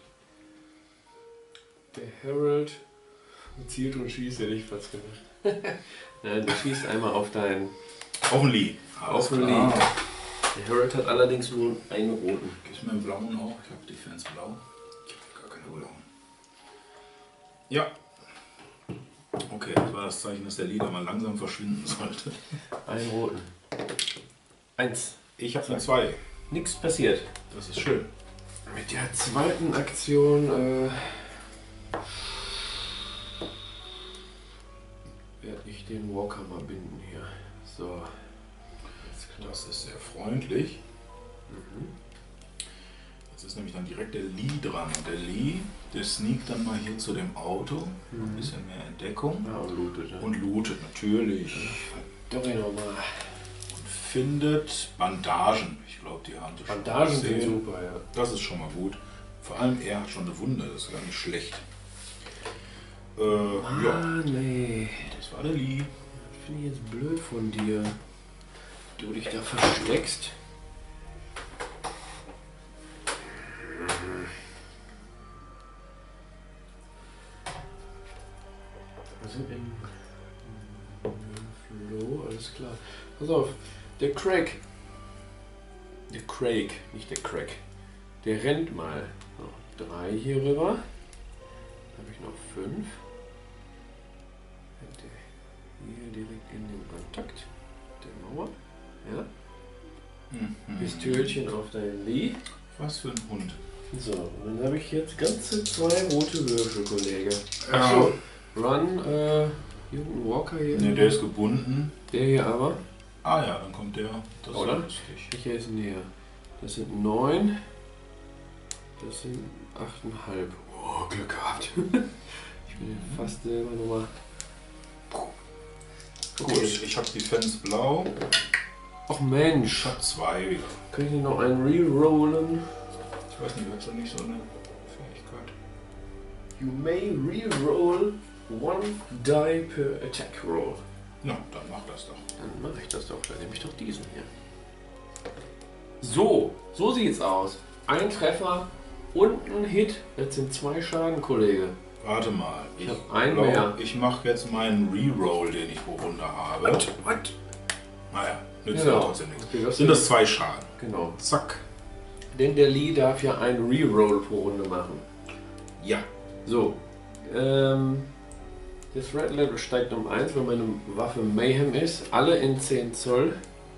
B: Der Harold zielt und schießt, hätte ich fast gemacht. Nein, du schießt einmal auf deinen
A: Auf den Lee.
B: Auf den
A: klar.
B: Lee. Der Harold hat allerdings nur einen roten.
A: Gib's mir einen blauen auch? Ich habe Defense blau. Ich habe gar keine blauen. Ja. Okay, das war das Zeichen, dass der Lee da mal langsam verschwinden sollte.
B: Einen roten. Eins.
A: Ich habe eine zwei.
B: Nichts passiert.
A: Das ist schön.
B: Mit der zweiten Aktion äh, werde ich den Walker mal binden hier. So. Alles klar.
A: Das ist sehr freundlich.
B: Mhm.
A: Jetzt ist nämlich dann direkt der Lee dran. Und der Lee, der sneakt dann mal hier zu dem Auto. Ein bisschen mehr Entdeckung.
B: Ja, und lootet. Ne?
A: Und lootet natürlich.
B: Doch nochmal.
A: Und findet Bandagen. Ich glaube, die haben sie schon
B: Bandagen sind
A: gesehen.
B: super, ja.
A: Das ist schon mal gut. Vor allem er hat schon eine Wunde, das ist gar nicht schlecht. Äh,
B: Ah,
A: ja,
B: nee.
A: das war der Lee.
B: Das finde ich jetzt blöd von dir. Du dich da versteckst. Also im, im Flow, alles klar. Pass auf, der Craig. Der Craig, nicht der Craig. Der rennt mal. Noch drei hier rüber. Dann habe ich noch fünf. Rennt der hier direkt in den Kontakt der Mauer. Ja.
A: Mhm.
B: Pistölchen auf deinen Lee.
A: Was für ein Hund.
B: So, und dann habe ich jetzt ganze zwei rote Würfel, Kollege.
A: Ja.
B: Achso, Run, äh, hier unten Walker hier.
A: Ne, der ist gebunden.
B: Der hier aber.
A: Ah ja, dann kommt der. Das ist
B: Oder?
A: ja lustig.
B: Welcher ist näher? Das sind neun. Das sind achteinhalb. Oh, Glück gehabt. Ich bin ja fast selber nochmal.
A: Gut, ich habe die Fans blau.
B: Ach Mensch.
A: Ich habe zwei wieder.
B: Kann ich nicht noch einen rerollen?
A: Ich weiß nicht, hat er nicht so eine Fähigkeit?
B: You may reroll one die per attack roll.
A: Ja, dann mach das doch.
B: Dann mache ich das doch. Dann nehme ich doch diesen hier. So, so sieht's aus. Ein Treffer und ein Hit. Das sind zwei Schaden, Kollege.
A: Warte mal.
B: Ich hab einen
A: glaub,
B: mehr.
A: Ich mache jetzt meinen Reroll, den ich pro Runde habe.
B: What? What?
A: Naja, nützt
B: Genau.
A: ja trotzdem nichts.
B: Okay, das
A: Sind das zwei Schaden?
B: Genau.
A: Zack.
B: Denn der Lee darf ja einen Reroll pro Runde machen.
A: Ja.
B: So. Ähm, das Red Level steigt um eins, weil meine Waffe Mayhem ist. Alle in zehn Zoll.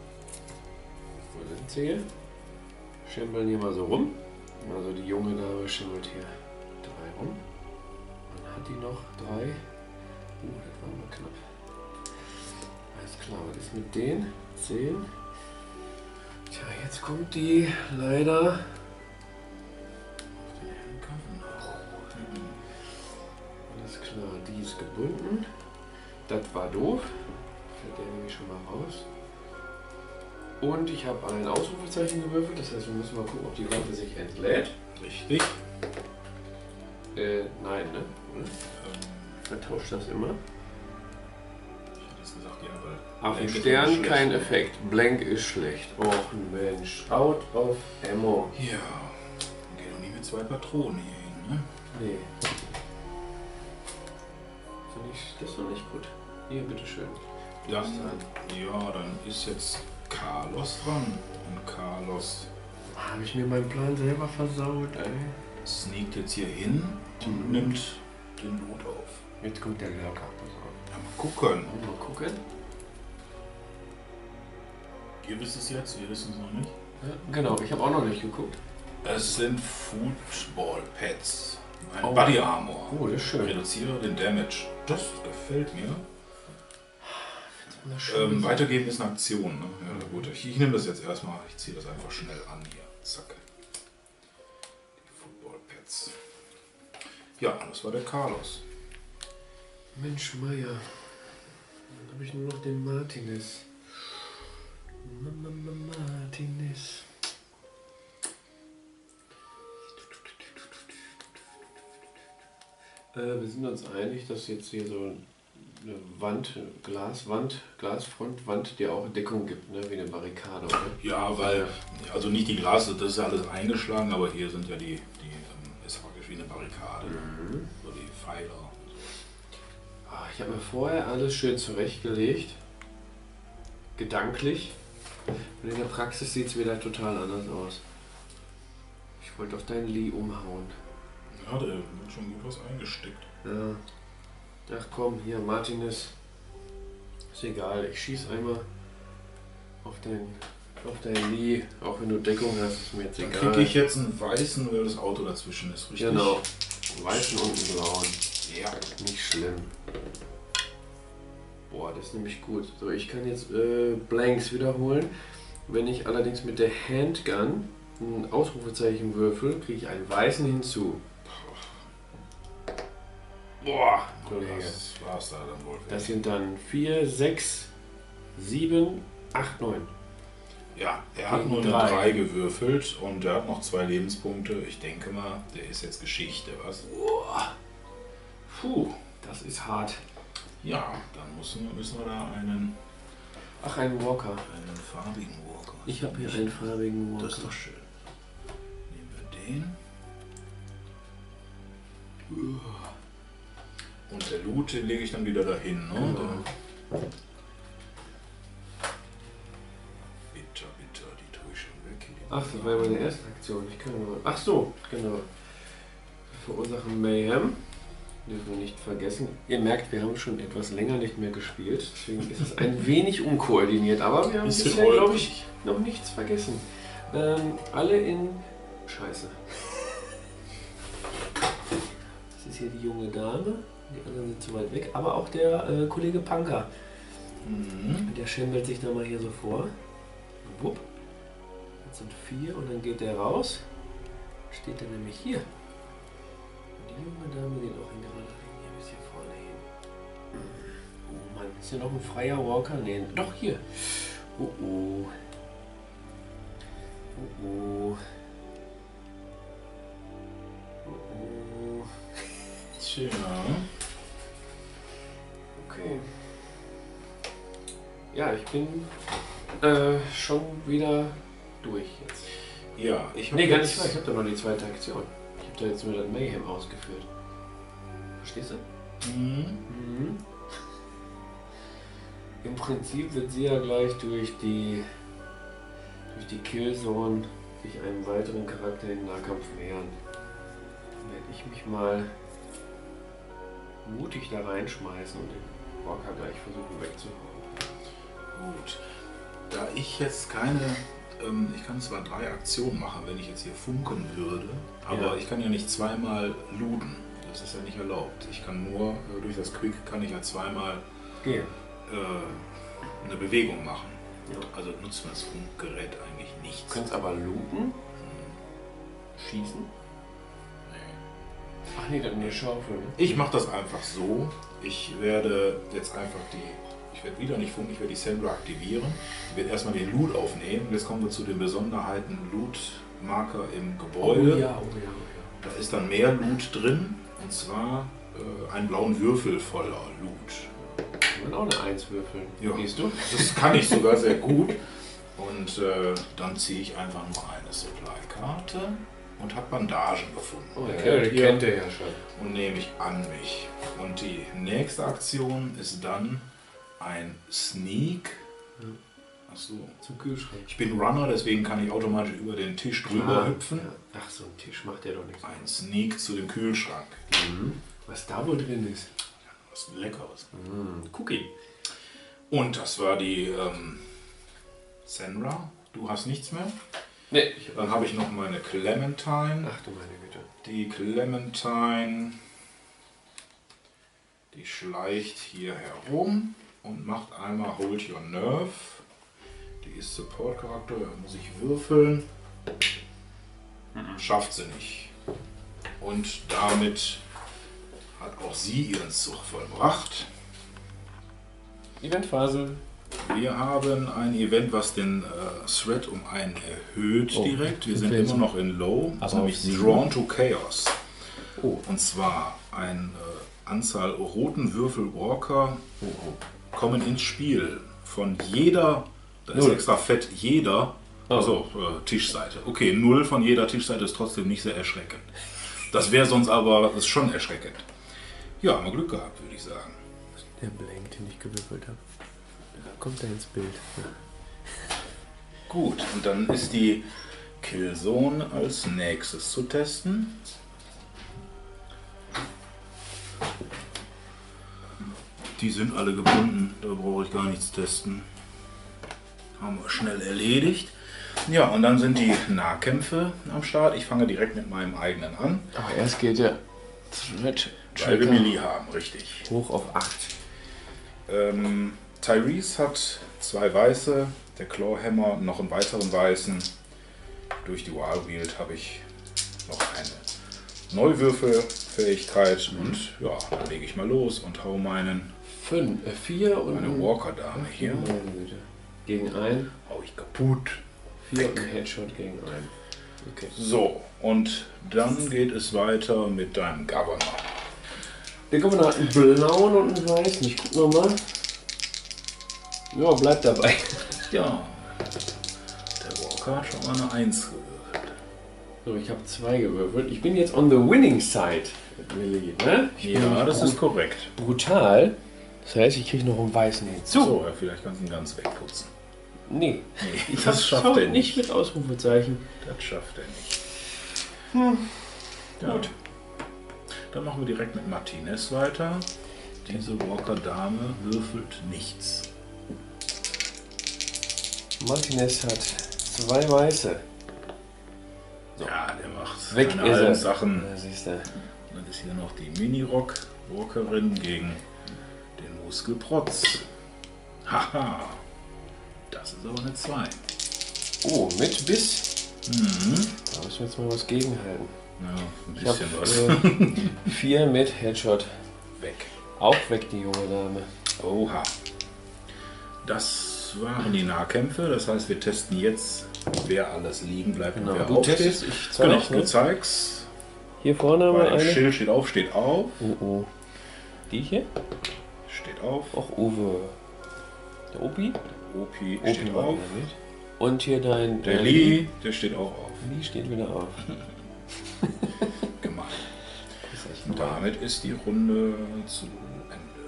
B: Wo sind sie hier? Schimpeln hier mal so rum. Also die junge Dame schimmelt hier drei rum. Dann hat die noch drei. Uh, das war mal knapp. Alles klar, was ist mit denen? zehn. Tja, jetzt kommt die leider. Alles klar, die ist gebunden. Das war doof. Fällt der nämlich schon mal raus. Und ich habe ein Ausrufezeichen gewürfelt. Das heißt, wir müssen mal gucken, ob die Waffe sich entlädt.
A: Richtig.
B: Äh, nein, ne? Oder?
A: Ähm,
B: Vertauscht das immer.
A: ich hätte jetzt gesagt, ja, weil.
B: Auf dem
A: Blank ist
B: Stern
A: schlecht.
B: kein Effekt. Blank ist schlecht. Och Mensch. Out of Ammo.
A: Ja. Dann geht doch nicht mit zwei Patronen hier hin, ne?
B: Nee. Finde ich das noch nicht gut. Hier, bitteschön.
A: Dann, ja, dann ist jetzt Carlos dran. Und Carlos
B: Habe ich mir meinen Plan selber versaut, ey.
A: sneakt jetzt hier hin und nimmt den Loot auf.
B: Jetzt kommt der Lurker. Pass auf.
A: Ja, mal gucken.
B: Mal gucken.
A: Ihr wisst es jetzt, ihr wisst es noch nicht.
B: Ja, genau, ich habe auch noch nicht geguckt.
A: Es sind Football-Pads. Ein
B: Oh.
A: Body Armor.
B: Oh, das ist schön.
A: Reduziere den Damage. Das gefällt mir.
B: Das ist schön.
A: Ähm, weitergeben ist eine Aktion. Ne? Ja, gut. Ich, ich nehme das jetzt erstmal. Ich ziehe das einfach schnell an hier. Zack. Die Football-Pads. Ja, das war der Carlos.
B: Mensch, Meier. Dann habe ich nur noch den Martinez. Mama Martinez. Äh, wir sind uns einig, dass jetzt hier so eine Wand, Glaswand, Glasfrontwand, die auch Deckung gibt, ne? Wie eine Barrikade, oder?
A: Ja, weil, also nicht die Glas, das ist ja alles eingeschlagen, aber hier sind ja die, die ähm, ist praktisch wie eine Barrikade.
B: Mhm.
A: So die Pfeiler.
B: Ah, ich habe mir vorher alles schön zurechtgelegt. Gedanklich. Und in der Praxis sieht es wieder total anders aus. Ich wollte auf deinen Lee umhauen.
A: Ja, der wird schon gut was eingesteckt.
B: Ja. Ach komm, hier, Martinez. Ist egal, ich schieß einmal auf deinen auf dein Lee. Auch wenn du Deckung hast, ist mir jetzt
A: Dann
B: egal.
A: kriege ich jetzt einen weißen, weil das Auto dazwischen ist, richtig?
B: Genau. Weißen und einen blauen.
A: Ja.
B: Nicht schlimm. Boah, das ist nämlich gut. So, ich kann jetzt äh, Blanks wiederholen. Wenn ich allerdings mit der Handgun ein Ausrufezeichen würfel, kriege ich einen weißen hinzu. Boah, Kollege.
A: Das war's da dann wohl.
B: Das sind dann vier, sechs, sieben, acht, neun.
A: Ja, er hat
B: Gegen
A: nur eine
B: drei.
A: drei gewürfelt und er hat noch zwei Lebenspunkte. Ich denke mal, der ist jetzt Geschichte, was?
B: Boah. Puh, das ist hart.
A: Ja, dann müssen, müssen wir da einen,
B: Ach, ein Walker.
A: einen farbigen Walker.
B: Ich habe hier einen farbigen Walker.
A: Das ist doch schön. Nehmen wir den. Und der Loot, den lege ich dann wieder dahin. Ne?
B: Genau.
A: Der, bitter, bitter, die tue ich schon weg.
B: Ach, das war ja meine erste Aktion. Ich kann nur. Ach so, genau. Verursachen Mayhem. Dürfen wir nicht vergessen. Ihr merkt, wir haben schon etwas länger nicht mehr gespielt. Deswegen ist es ein wenig unkoordiniert. Aber wir haben
A: Bisschen
B: bisher, glaube
A: holprig.
B: ich, noch nichts vergessen. Ähm, alle in. Scheiße. Das ist hier die junge Dame. Die anderen sind zu weit weg. Aber auch der äh, Kollege Punker. Mhm. Der schimmelt sich dann mal hier so vor. Wupp. Jetzt sind vier und dann geht der raus. Steht er nämlich hier. Und die junge Dame geht auch in gerade hier bis hier vorne hin. Oh Mann, ist hier noch ein freier Walker? Nee, doch hier. Oh oh. Oh oh. Oh oh.
A: Tja.
B: Okay. Ja, ich bin äh, schon wieder durch jetzt.
A: Ja, ich habe
B: Nee, gar nicht wahr. Ich habe da noch die zweite Aktion. Ich habe da jetzt nur das Mayhem ausgeführt. Verstehst du?
A: Mhm.
B: Mhm. Im Prinzip wird sie ja gleich durch die durch die Killzone sich einem weiteren Charakter im Nahkampf nähern. Dann werde ich mich mal mutig da reinschmeißen und den Walker gleich versuchen wegzuhauen.
A: Gut. Da ich jetzt keine, ähm, ich kann zwar drei Aktionen machen, wenn ich jetzt hier funken würde, aber
B: Ja.
A: ich kann ja nicht zweimal looten. Das ist ja nicht erlaubt. Ich kann nur, äh, durch das Quick kann ich ja zweimal
B: Gehen.
A: äh, eine Bewegung machen.
B: Ja.
A: Also nutzt man das Funkgerät eigentlich nichts.
B: Du kannst aber looten, schießen.
A: Nee.
B: Ach nee, das ist eine Schaufel. Ne?
A: Ich mache das einfach so. Ich werde jetzt einfach die, ich werde wieder nicht funken, ich werde die Sandra aktivieren. Ich werde erstmal den Loot aufnehmen. Jetzt kommen wir zu den Besonderheiten Loot-Marker im Gebäude.
B: Oh ja, oh ja, oh
A: Da ist dann mehr Loot drin, und zwar äh, einen blauen Würfel voller Loot.
B: ja. Kann man auch eine Eins würfeln.
A: Ja.
B: Siehst du?
A: Das kann ich sogar sehr gut. Und äh, dann ziehe ich einfach nur eine Supply-Karte und habe Bandagen gefunden.
B: Oh,
A: Der
B: okay,
A: kennt
B: den
A: ihr.
B: kennt er ja schon.
A: Und nehme ich an mich. Und die nächste Aktion ist dann ein Sneak. Achso.
B: Zum Kühlschrank.
A: Ich bin Runner, deswegen kann ich automatisch über den Tisch drüber
B: Ah,
A: hüpfen.
B: ja. Ach, so ein Tisch macht der doch nichts.
A: Ein Sneak zu dem Kühlschrank.
B: Mhm. Was da wohl drin ist?
A: Was Leckeres.
B: Mhm. Cookie.
A: Und das war die ähm, Senra. Du hast nichts mehr.
B: Nee.
A: Dann habe ich noch meine Clementine.
B: Ach du meine Güte.
A: Die Clementine, die schleicht hier herum und macht einmal Hold Your Nerve. Die ist Support-Charakter, da muss ich würfeln. Schafft sie nicht. Und damit hat auch sie ihren Zug vollbracht.
B: Eventphase.
A: Wir haben ein Event, was den äh, Threat um einen erhöht
B: Oh,
A: direkt. Wir sind
B: okay.
A: immer noch in Low,
B: Aber
A: nämlich
B: auf sieben.
A: Drawn to Chaos.
B: Oh.
A: Und zwar eine äh, Anzahl roten Würfel Walker
B: Oh, oh.
A: kommen ins Spiel. Von jeder, da ist
B: Null.
A: extra fett jeder,
B: Oh.
A: also äh, Tischseite. Okay, null von jeder Tischseite ist trotzdem nicht sehr erschreckend. Das wäre sonst aber ist schon erschreckend. Ja, haben wir Glück gehabt, würde ich sagen.
B: Der Blank, den ich gewürfelt habe. Da kommt er ins Bild. Ja.
A: Gut, und dann ist die Killzone als nächstes zu testen. Die sind alle gebunden, da brauche ich gar nichts testen. Haben wir schnell erledigt. Ja, und dann sind die Nahkämpfe am Start. Ich fange direkt mit meinem eigenen an,
B: Aber erst geht der Threat
A: weil wir Melee haben, richtig.
B: hoch auf acht.
A: Ähm, Tyrese hat zwei weiße, der Clawhammer noch einen weiteren weißen. Durch die Wild habe ich noch eine Neuwürfelfähigkeit und ja, dann lege ich mal los und hau meinen
B: Fünf, äh, vier und
A: meine Walker-Dame hier.
B: Meine Güte. Gegen ein,
A: Hau ich kaputt.
B: vier und ein Headshot gegen ein. Okay.
A: So, und dann geht es weiter mit deinem Governor.
B: Der Governor hat einen blauen und einen weißen. Ich guck noch mal. Ja, bleibt dabei.
A: Ja, der Walker hat schon mal eine eins gewürfelt.
B: So, ich habe zwei gewürfelt. Ich bin jetzt on the winning side. Willi, ne? Ich bin
A: Ja,
B: nämlich
A: das
B: brut-
A: ist korrekt.
B: brutal. Das heißt, ich kriege noch einen weißen hinzu.
A: So, ja, vielleicht kannst du ihn ganz wegputzen.
B: Nee,
A: Nee,
B: ich
A: das schafft er
B: nicht mit Ausrufezeichen.
A: Das schafft er nicht.
B: Hm.
A: Ja.
B: Gut.
A: Dann machen wir direkt mit Martinez weiter. Diese Walker-Dame würfelt nichts.
B: Martinez hat zwei weiße.
A: Ja, der macht
B: Weg
A: seine
B: ist
A: alten
B: er.
A: Sachen.
B: Da siehst du.
A: Dann ist hier noch die Mini-Rock-Walkerin gegen den Muskelprotz. Haha. Das ist aber eine zwei.
B: Oh, mit Biss.
A: Mhm.
B: Da müssen wir jetzt mal was gegenhalten.
A: Ja, ein
B: Ich habe
A: bisschen was.
B: äh, vier mit Headshot.
A: Weg.
B: Auch weg, die junge Dame.
A: Oha. Das waren die Nahkämpfe. Das heißt, wir testen jetzt, wer alles liegen bleibt
B: Genau,
A: und wer
B: du
A: aufsteht.
B: testest, ich zeig,
A: Genau,
B: ne?
A: du zeigst.
B: Hier vorne haben
A: Bei
B: wir
A: dem
B: eine.
A: Schild steht auf, steht auf.
B: Oh, oh. Die hier?
A: Steht auf.
B: Auch Uwe. Der Opi?
A: Opi
B: Opi
A: steht
B: war
A: auf.
B: wieder mit. Und hier dein...
A: Der
B: dein
A: Lee, der steht auch auf.
B: Lee steht wieder auf.
A: Gemein.
B: Das ist echt
A: Und
B: gemein.
A: damit ist die Runde zu Ende.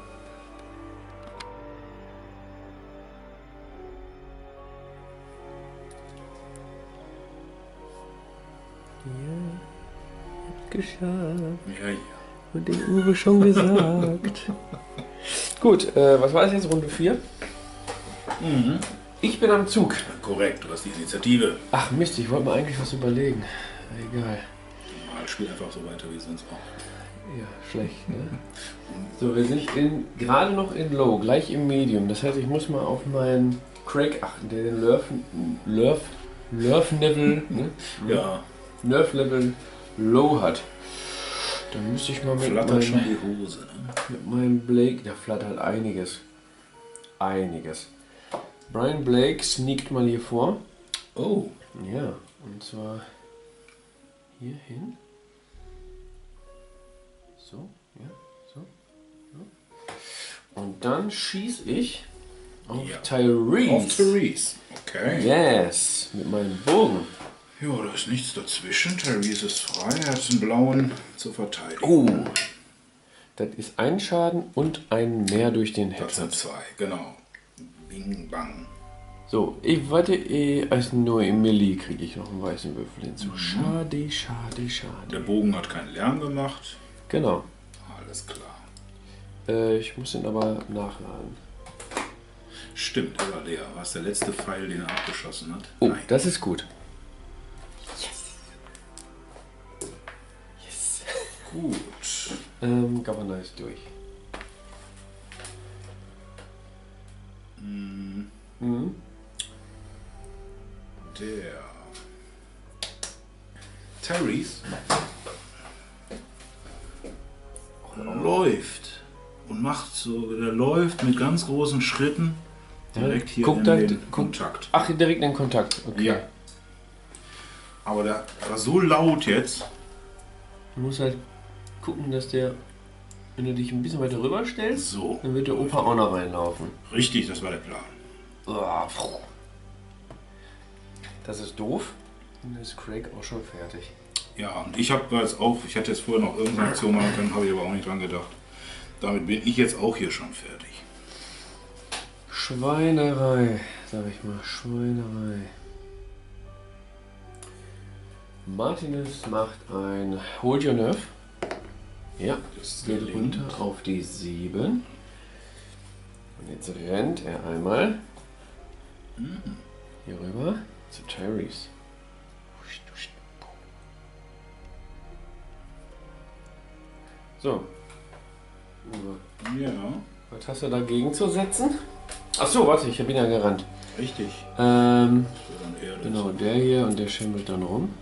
B: Geschafft.
A: Ja, ja.
B: Und den Uwe schon gesagt. Gut, äh, was war das jetzt? Runde vier?
A: Mhm.
B: Ich bin am Zug.
A: Korrekt, du hast die Initiative.
B: Ach Mist, ich wollte mir eigentlich was überlegen. Egal.
A: Mal spiel einfach so weiter wie sonst auch.
B: Ja, schlecht, ne? So, wir sind in, gerade noch in Low, gleich im Medium. Das heißt, ich muss mal auf meinen Craig achten, der den Nerf, Nerf, Nerf Level, ne?
A: Ja,
B: Nerf Level Low hat. Dann müsste ich mal mit
A: flattert schon
B: meinem,
A: die Hose. Ne?
B: mit meinem Blake, da flattert einiges. Einiges. Brian Blake sneakt mal hier vor.
A: Oh,
B: Ja, und zwar hier hin. So, ja, so. so. Und dann schieße ich auf
A: Ja.
B: Tyrese.
A: auf Therese. Okay.
B: Yes, mit meinem Bogen.
A: Ja, da ist nichts dazwischen. Therese ist frei, er hat einen blauen zur Verteidigung.
B: Oh, das ist ein Schaden und ein mehr durch den
A: Das sind
B: Headshot.
A: zwei, genau. Bing, bang.
B: So, ich warte, eh, als nur im Melee kriege ich noch einen weißen Würfel hinzu. Schade, schade,
A: Der
B: schade.
A: Bogen hat keinen Lärm gemacht.
B: Genau.
A: Alles klar.
B: Äh, ich muss ihn aber nachladen.
A: Stimmt, der war leer. War es der letzte Pfeil, den er abgeschossen hat?
B: Oh,
A: Nein.
B: das ist gut.
A: Gut.
B: Ähm, Governor ist durch.
A: Mm,
B: Mhm.
A: Der Therese läuft und macht so, der läuft mit ganz großen Schritten direkt hier
B: Guckt
A: in
B: da-
A: den
B: guckt-
A: Kontakt.
B: Ach, direkt in Kontakt. Okay.
A: Ja. Aber der war so laut jetzt.
B: Du musst halt gucken, dass der, wenn du dich ein bisschen weiter rüber stellst,
A: So.
B: dann wird der Opa auch noch reinlaufen.
A: Richtig, das war der Plan.
B: Uah, pfuh. Das ist doof. Und dann ist Craig auch schon fertig.
A: Ja, und ich habe jetzt auch, ich hätte jetzt vorher noch irgendeine Aktion machen können, habe ich aber auch nicht dran gedacht. Damit bin ich jetzt auch hier schon fertig.
B: Schweinerei, sag ich mal. Schweinerei. Martinez macht ein Hold Your Nerve. Ja,
A: Das
B: geht
A: gelingt.
B: runter auf die sieben. Und jetzt rennt er einmal hier rüber zu Tyrese. So. Uwe,
A: Ja,
B: was hast du dagegen zu setzen? Achso, warte, ich bin ja gerannt.
A: richtig.
B: Ähm,
A: Das wird dann eher das.
B: genau, der hier und der schimmelt dann rum.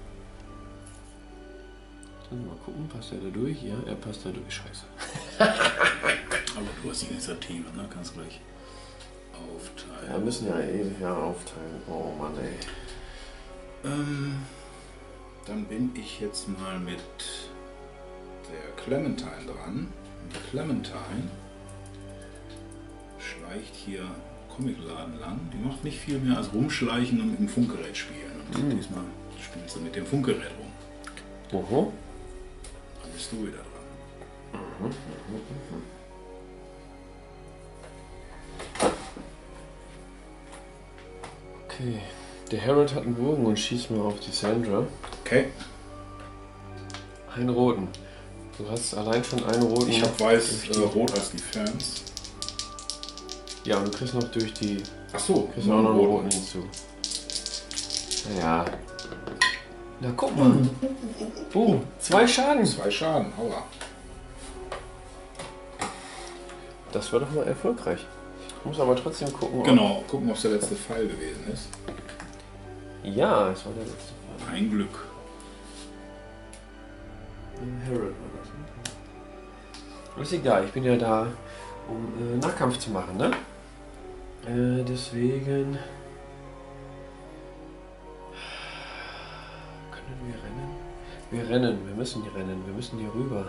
B: Dann mal gucken, passt er da durch? Ja, er passt da durch. Scheiße.
A: Aber du hast die Initiative, ne? Kannst gleich aufteilen.
B: Ja, müssen ja ewig ja aufteilen. Oh Mann, ey.
A: Ähm, dann bin ich jetzt mal mit der Clementine dran. Die Clementine schleicht hier Comicladen lang. Die macht nicht viel mehr als rumschleichen und mit dem Funkgerät spielen. Und
B: Mhm.
A: diesmal spielt sie mit dem Funkgerät rum.
B: Oho.
A: Dann bist du wieder dran.
B: Okay. Der Harold hat einen Bogen und schießt mal auf die Sandra.
A: Okay.
B: Einen roten. Du hast allein schon einen roten.
A: Ich habe weiß,
B: durch
A: äh,
B: die-
A: rot als Defense.
B: Ja, und du kriegst noch durch die.
A: Ach so,
B: Kriegst auch noch einen roten hinzu. Naja. Na guck mal. Oh, zwei Schaden.
A: Zwei Schaden, aua.
B: Das war doch mal erfolgreich. Muss aber trotzdem gucken.
A: Genau, gucken, ob es der letzte Fall gewesen ist.
B: Ob... Ja, es war der letzte Fall.
A: Ein Glück.
B: Harold war das, ne? Ist egal, ich bin ja da, um äh, Nahkampf zu machen, ne? Äh, deswegen... Können wir rennen? Wir rennen, wir müssen hier rennen, wir müssen hier rüber.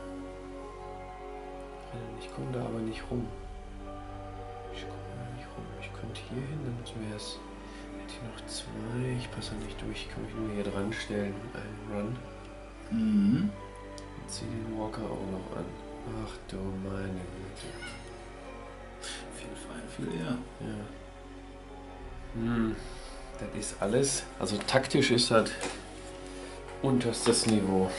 B: Ich komme da aber nicht rum. Ich komme da nicht rum. Ich könnte hier hin, dann wäre es... Hätte ich noch zwei, ich passe nicht durch, ich kann mich nur hier dran stellen. Ein Run.
A: Mhm.
B: Zieh den Walker auch noch an. Ach du meine Güte.
A: Viel fein, viel eher.
B: Ja. Hm, das ist alles. Also taktisch ist das unterstes Niveau.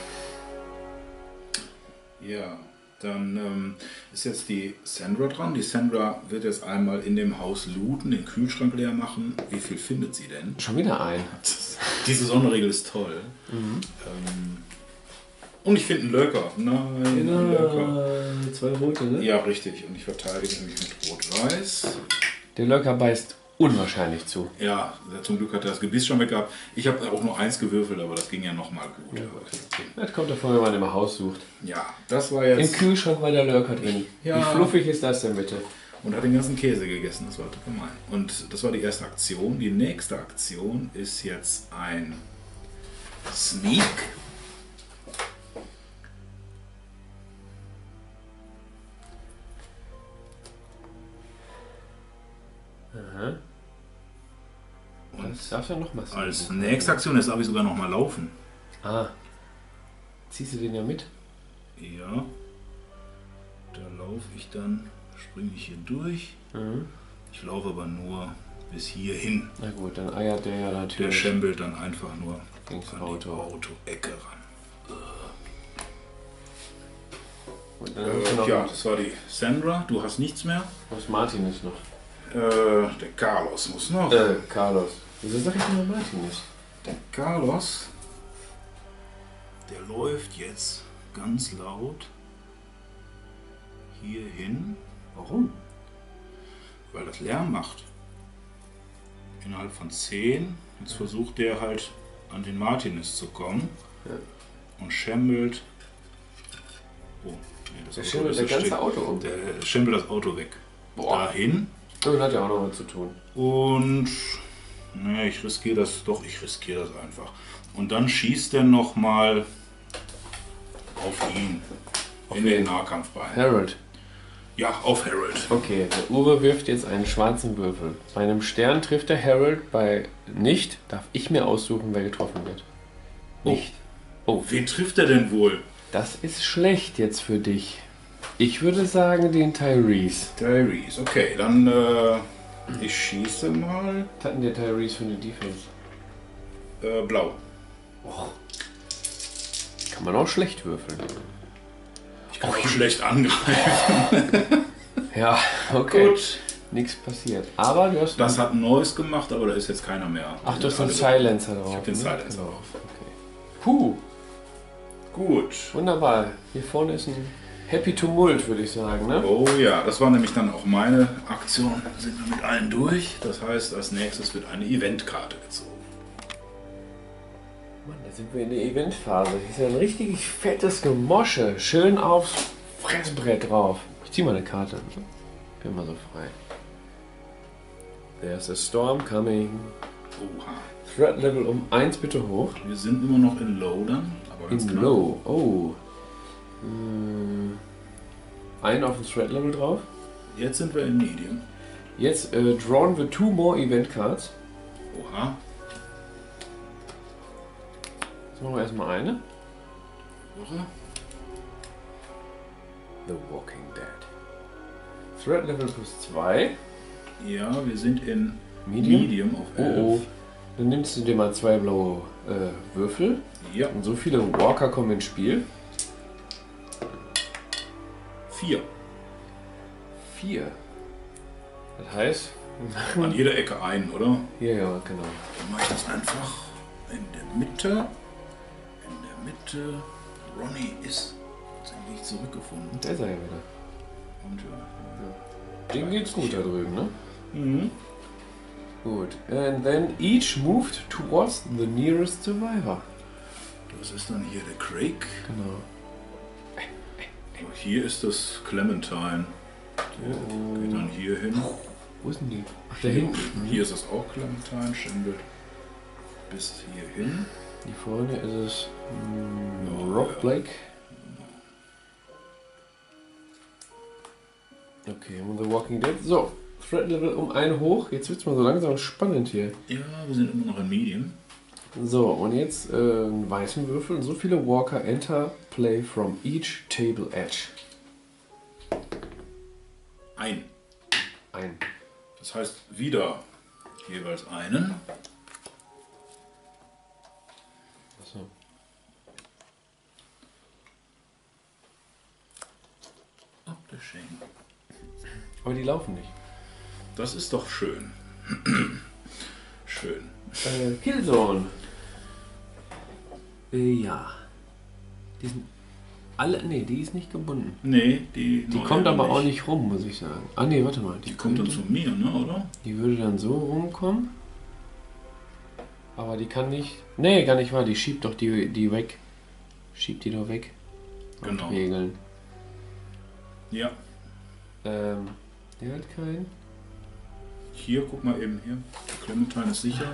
A: Ja, dann ähm, ist jetzt die Sandra dran. Die Sandra wird jetzt einmal in dem Haus looten, den Kühlschrank leer machen. Wie viel findet sie denn?
B: Schon wieder ein.
A: Diese Sonderregel ist toll. Mhm. Ähm, und ich finde einen Löcker. Nein,
B: Genau,
A: einen Löcker.
B: zwei rote, ne?
A: Ja, richtig. Und ich verteidige mich mit Rot-Weiß.
B: Der Löcker beißt unwahrscheinlich zu.
A: Ja, zum Glück hat er das Gebiss schon weg gehabt. Ich habe auch nur eins gewürfelt, aber das ging ja nochmal gut.
B: Ja, okay. Das kommt davon, wenn man im Haus sucht.
A: Ja, das war jetzt...
B: Im Kühlschrank war der Löcker drin.
A: Ja.
B: Wie fluffig ist das denn bitte?
A: Und hat den ganzen Käse gegessen, das war gemein. Und das war die erste Aktion. Die nächste Aktion ist jetzt ein Sneak.
B: Aha.
A: Und
B: das darf ja noch mal sein.
A: Als nächste Aktion, jetzt darf ich sogar noch mal laufen.
B: Ah. Ziehst du den ja mit?
A: Ja. Da laufe ich dann, springe ich hier durch.
B: Mhm.
A: Ich laufe aber nur bis hierhin.
B: Na gut, dann eiert der ja
A: Der
B: natürlich.
A: schembelt dann einfach nur
B: Ins
A: an
B: Auto.
A: die Auto-Ecke ran.
B: Und dann hast du
A: Äh,
B: noch
A: ja, das war die Sandra. Du hast nichts mehr.
B: was Martin ist noch.
A: Äh, der Carlos muss noch.
B: Äh, Carlos. Wieso sag ich immer Martin ist?
A: Der Carlos, der läuft jetzt ganz laut hier hin.
B: Warum?
A: Weil das Lärm macht. Innerhalb von zehn. Jetzt versucht der halt an den Martinez zu kommen.
B: Ja.
A: Und schembelt. Oh, nee, das
B: Der
A: Auto
B: schembelt
A: ist
B: das
A: so
B: ganze
A: still.
B: Auto um.
A: Der schembelt das Auto weg.
B: Boah.
A: Dahin.
B: Das hat ja auch noch was zu tun.
A: Und ne, ich riskiere das, doch, ich riskiere das einfach. Und dann schießt er nochmal auf ihn.
B: Auf
A: in
B: wen?
A: den Nahkampf rein.
B: Harold.
A: Ja, auf Harold.
B: Okay, der Uwe wirft jetzt einen schwarzen Würfel. Bei einem Stern trifft der Harold, bei nicht darf ich mir aussuchen, wer getroffen wird. Nicht. Oh,
A: Wen trifft er denn wohl?
B: das ist schlecht jetzt für dich. Ich würde sagen den Tyrese.
A: Tyrese. Okay, dann äh, ich schieße mal.
B: Was hat denn der Tyrese für eine Defense?
A: Äh, blau.
B: Kann man auch schlecht würfeln.
A: Ich kann auch schlecht angreifen.
B: Ja, okay.
A: Gut.
B: Nichts passiert. Aber du hast...
A: Das hat ein Neues gemacht, aber da ist jetzt keiner mehr.
B: Ach, du hast den
A: Alle-
B: Silencer drauf.
A: Ich hab den
B: ne?
A: Silencer
B: Genau.
A: drauf.
B: Okay. Puh,
A: Gut.
B: wunderbar. Hier vorne ist ein Happy Tumult, würde ich sagen, ne?
A: Oh ja, das war nämlich dann auch meine Aktion. Sind wir mit allen durch. Das heißt, als nächstes wird eine Eventkarte gezogen.
B: Mann, da sind wir in der Eventphase. Hier ist ja ein richtig fettes Gemosche. Schön aufs Fressbrett drauf. Ich zieh mal eine Karte. Bin mal so frei. There's a storm coming.
A: Oha.
B: Threat Level um eins bitte hoch.
A: Wir sind immer noch in Low dann. Aber ganz
B: In
A: knapp.
B: Low. Oh. Hm. Ein auf den Threat Level drauf.
A: Jetzt sind wir in Medium.
B: Jetzt äh, drawn the two more Event Cards.
A: Oha.
B: Jetzt machen wir erstmal eine.
A: Woche.
B: The Walking Dead. Threat Level plus zwei.
A: Ja, wir sind in
B: Medium.
A: Medium auf
B: Oh
A: elf.
B: oh. Dann nimmst du dir mal zwei blaue äh, Würfel.
A: Ja,
B: Und so viele Walker kommen ins Spiel.
A: vier.
B: Vier. Das heißt,
A: An jeder Ecke einen, oder?
B: hier, ja, genau.
A: Dann mache ich das einfach in der Mitte. In der Mitte. Ronny ist jetzt endlich zurückgefunden.
B: Da ist er ja wieder.
A: Und ja,
B: denen geht's gut da drüben, ne?
A: Mhm.
B: Gut. And then each moved towards the nearest survivor.
A: Das ist dann hier der Craig.
B: Genau.
A: Und hier ist das Clementine. Der
B: Oh.
A: geht dann hier hin.
B: Wo ist denn die? Ach, da hinten.
A: Hier ist es auch Clementine, Schimbel bis hier hin.
B: Die vorne ist es mm,
A: Ja,
B: Rob
A: ja.
B: Blake. Okay, und The Walking Dead. So, Threat Level um einen hoch. Jetzt wird's mal so langsam spannend hier.
A: Ja, wir sind immer noch in Medium.
B: So, und jetzt äh, einen weißen Würfel und so viele Walker enter play from each table edge.
A: Ein.
B: Ein.
A: Das heißt wieder jeweils einen.
B: Achso.
A: Optisching.
B: Aber die laufen nicht.
A: Das ist doch schön. Schön.
B: Äh, Killzone. Äh, ja. Die sind alle. Ne, die ist nicht gebunden.
A: Nee, die.
B: Die
A: neue
B: kommt aber auch nicht rum, muss ich sagen. Ah ne, warte mal.
A: Die kommt dann
B: könnte-
A: zu mir, ne, oder?
B: Die würde dann so rumkommen. Aber die kann nicht. Nee, gar nicht wahr. Die schiebt doch die, die weg. Schiebt die doch weg.
A: Genau.
B: Und Regeln.
A: Ja.
B: Ähm, der hat keinen.
A: Hier, guck mal eben hier. Clementine ist sicher.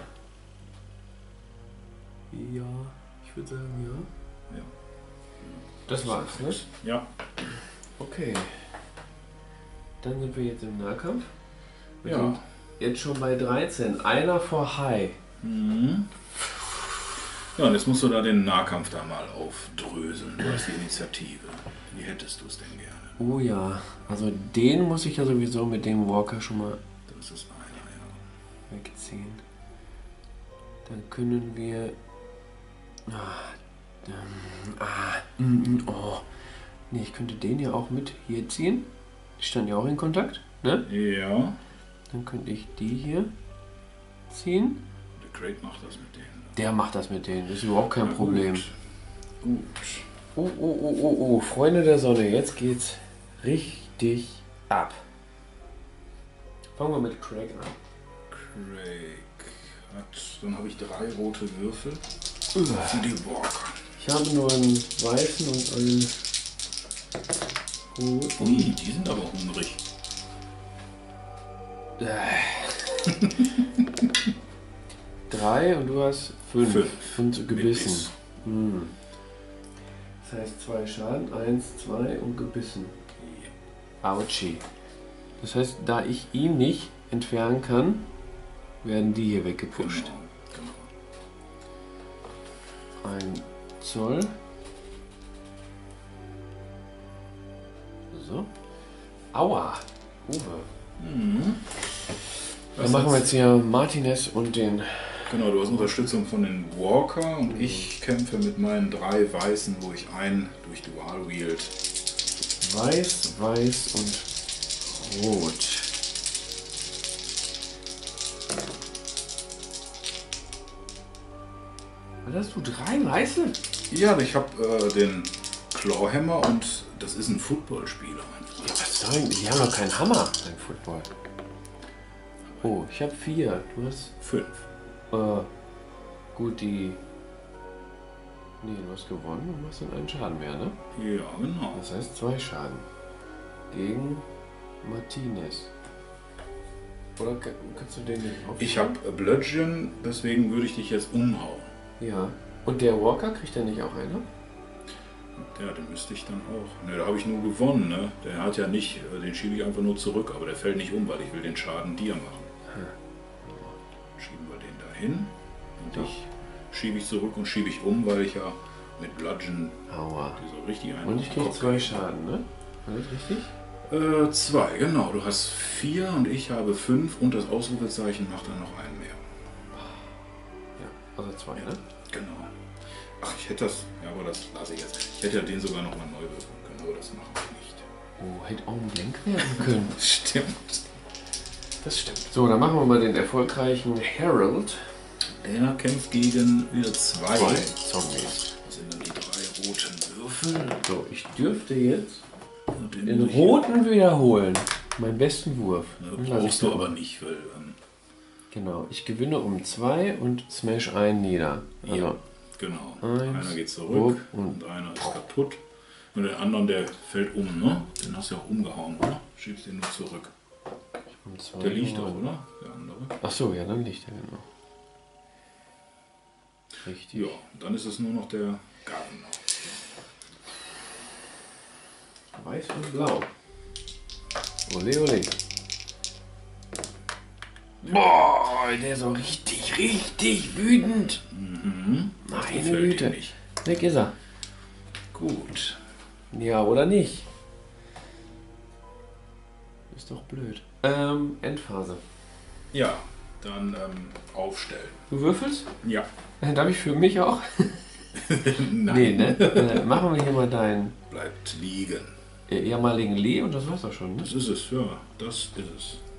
B: Ja, ich würde sagen ja.
A: Ja.
B: Das war's, ne?
A: Ja.
B: Okay. Dann sind wir jetzt im Nahkampf. Wir
A: Ja.
B: sind jetzt schon bei dreizehn. Einer vor High.
A: Mhm. Ja, und jetzt musst du da den Nahkampf da mal aufdröseln. Du hast die Initiative. Wie hättest du es denn gerne?
B: Oh ja. Also den muss ich ja sowieso mit dem Walker schon mal
A: Das ist einer, ja.
B: wegziehen. Dann können wir. Ah, ähm, ah, mm, mm, oh. Nee, ich könnte den ja auch mit hier ziehen. Die standen ja auch in Kontakt, ne?
A: Ja.
B: Dann könnte ich die hier ziehen.
A: Der Craig macht das mit denen.
B: Der macht das mit denen, das ist überhaupt kein
A: Ja,
B: Problem.
A: Gut. Gut.
B: Oh, oh, oh, oh, oh, Freunde der Sonne, jetzt geht's richtig ab. Fangen wir mit Craig an.
A: Craig hat. Dann habe ich drei rote Würfel.
B: Uah.
A: Für die Walker.
B: Ich habe nur einen weißen und einen roten.
A: Ui, die sind aber hungrig.
B: Drei und du hast fünf.
A: Fünf.
B: Und
A: Mit
B: gebissen.
A: Biss.
B: Hm. Das heißt zwei Schaden, eins, zwei und gebissen. Autschi. Das heißt, da ich ihn nicht entfernen kann, werden die hier weggepusht.
A: Genau. Genau.
B: Ein Zoll. So. Aua. Uwe.
A: Mhm.
B: Dann machen wir jetzt hier Martinez und den.
A: Genau, du hast Unterstützung von den Walker und ich kämpfe mit meinen drei Weißen, wo ich einen durch Dual Wield.
B: Weiß, Weiß und Rot. Was hast du? Drei Weiße?
A: Ja, ich habe äh, den Clawhammer und das ist ein Footballspieler, mein Freund.
B: Ja, was soll denn? Die haben doch keinen Hammer beim Football. Oh, ich habe vier. Du hast.
A: Fünf.
B: Äh, gut, die. Nee, du hast gewonnen und machst dann einen Schaden mehr, ne?
A: Ja, genau.
B: Das heißt zwei Schaden. Gegen Martinez. Oder ka- kannst du den nicht auf?
A: Ich habe Bludgeon, deswegen würde ich dich jetzt umhauen.
B: Ja. Und der Walker kriegt er nicht auch einer?
A: Ja, den müsste ich dann auch. Ne, da habe ich nur gewonnen, ne? Der hat ja nicht, äh, den schiebe ich einfach nur zurück, aber der fällt nicht um, weil ich will den Schaden dir machen. Schieben wir den dahin und
B: Ja.
A: dich schiebe ich zurück und schiebe ich um, weil ich ja mit Bludgeon
B: Aua.
A: die so richtig einen
B: Und
A: auf
B: ich
A: den
B: krieg
A: Kopf
B: zwei
A: kriege.
B: Schaden, ne? War das richtig?
A: Äh, zwei, genau. Du hast vier und ich habe fünf und das Ausrufezeichen macht dann noch einen mehr.
B: Ja, also zwei, ne?
A: Genau. Ach, ich hätte das, ja, aber das lasse ich jetzt. Ich hätte ja den sogar nochmal neu würfeln können, aber das machen wir nicht.
B: Oh, hätte auch ein Blank werden können.
A: Stimmt.
B: Das stimmt. So, dann machen wir mal den erfolgreichen Harold.
A: Der kämpft gegen wieder zwei.
B: Zwei Zombies.
A: Das sind dann die drei roten Würfel.
B: So, ich dürfte jetzt
A: Und den
B: den
A: muss ich-
B: roten wiederholen. meinen besten Wurf.
A: Ne,
B: Und lass
A: brauchst
B: ich
A: du
B: da-
A: aber nicht, weil ähm,
B: Genau, ich gewinne um zwei und smash einen nieder. Also,
A: ja, genau.
B: eins,
A: Einer geht zurück
B: wupp,
A: und,
B: und
A: einer ist kaputt. Und den anderen, der fällt um, ne? Den hast du ja auch umgehauen, oder? Schiebst den nur zurück.
B: um zwei.
A: Der liegt doch, oder? Der andere.
B: Ach so, ja, dann liegt er genau. Richtig.
A: Ja, dann ist es nur noch der Gardener.
B: Weiß und blau. Ole, ole. Boah, der ist so richtig, richtig wütend.
A: Mhm. Das
B: Meine
A: gefällt ihm
B: Güte.
A: nicht.
B: Weg ist er.
A: Gut.
B: Ja, oder nicht? Ist doch blöd. Ähm, Endphase.
A: Ja, dann ähm, aufstellen.
B: Du würfelst?
A: Ja.
B: Äh, Darf ich für mich auch?
A: Nein.
B: Nee, ne? Äh, machen wir hier mal deinen
A: Bleibt liegen.
B: äh, ehemaligen Lee und das war's doch schon, ne?
A: Das ist es, ja. Das ist es.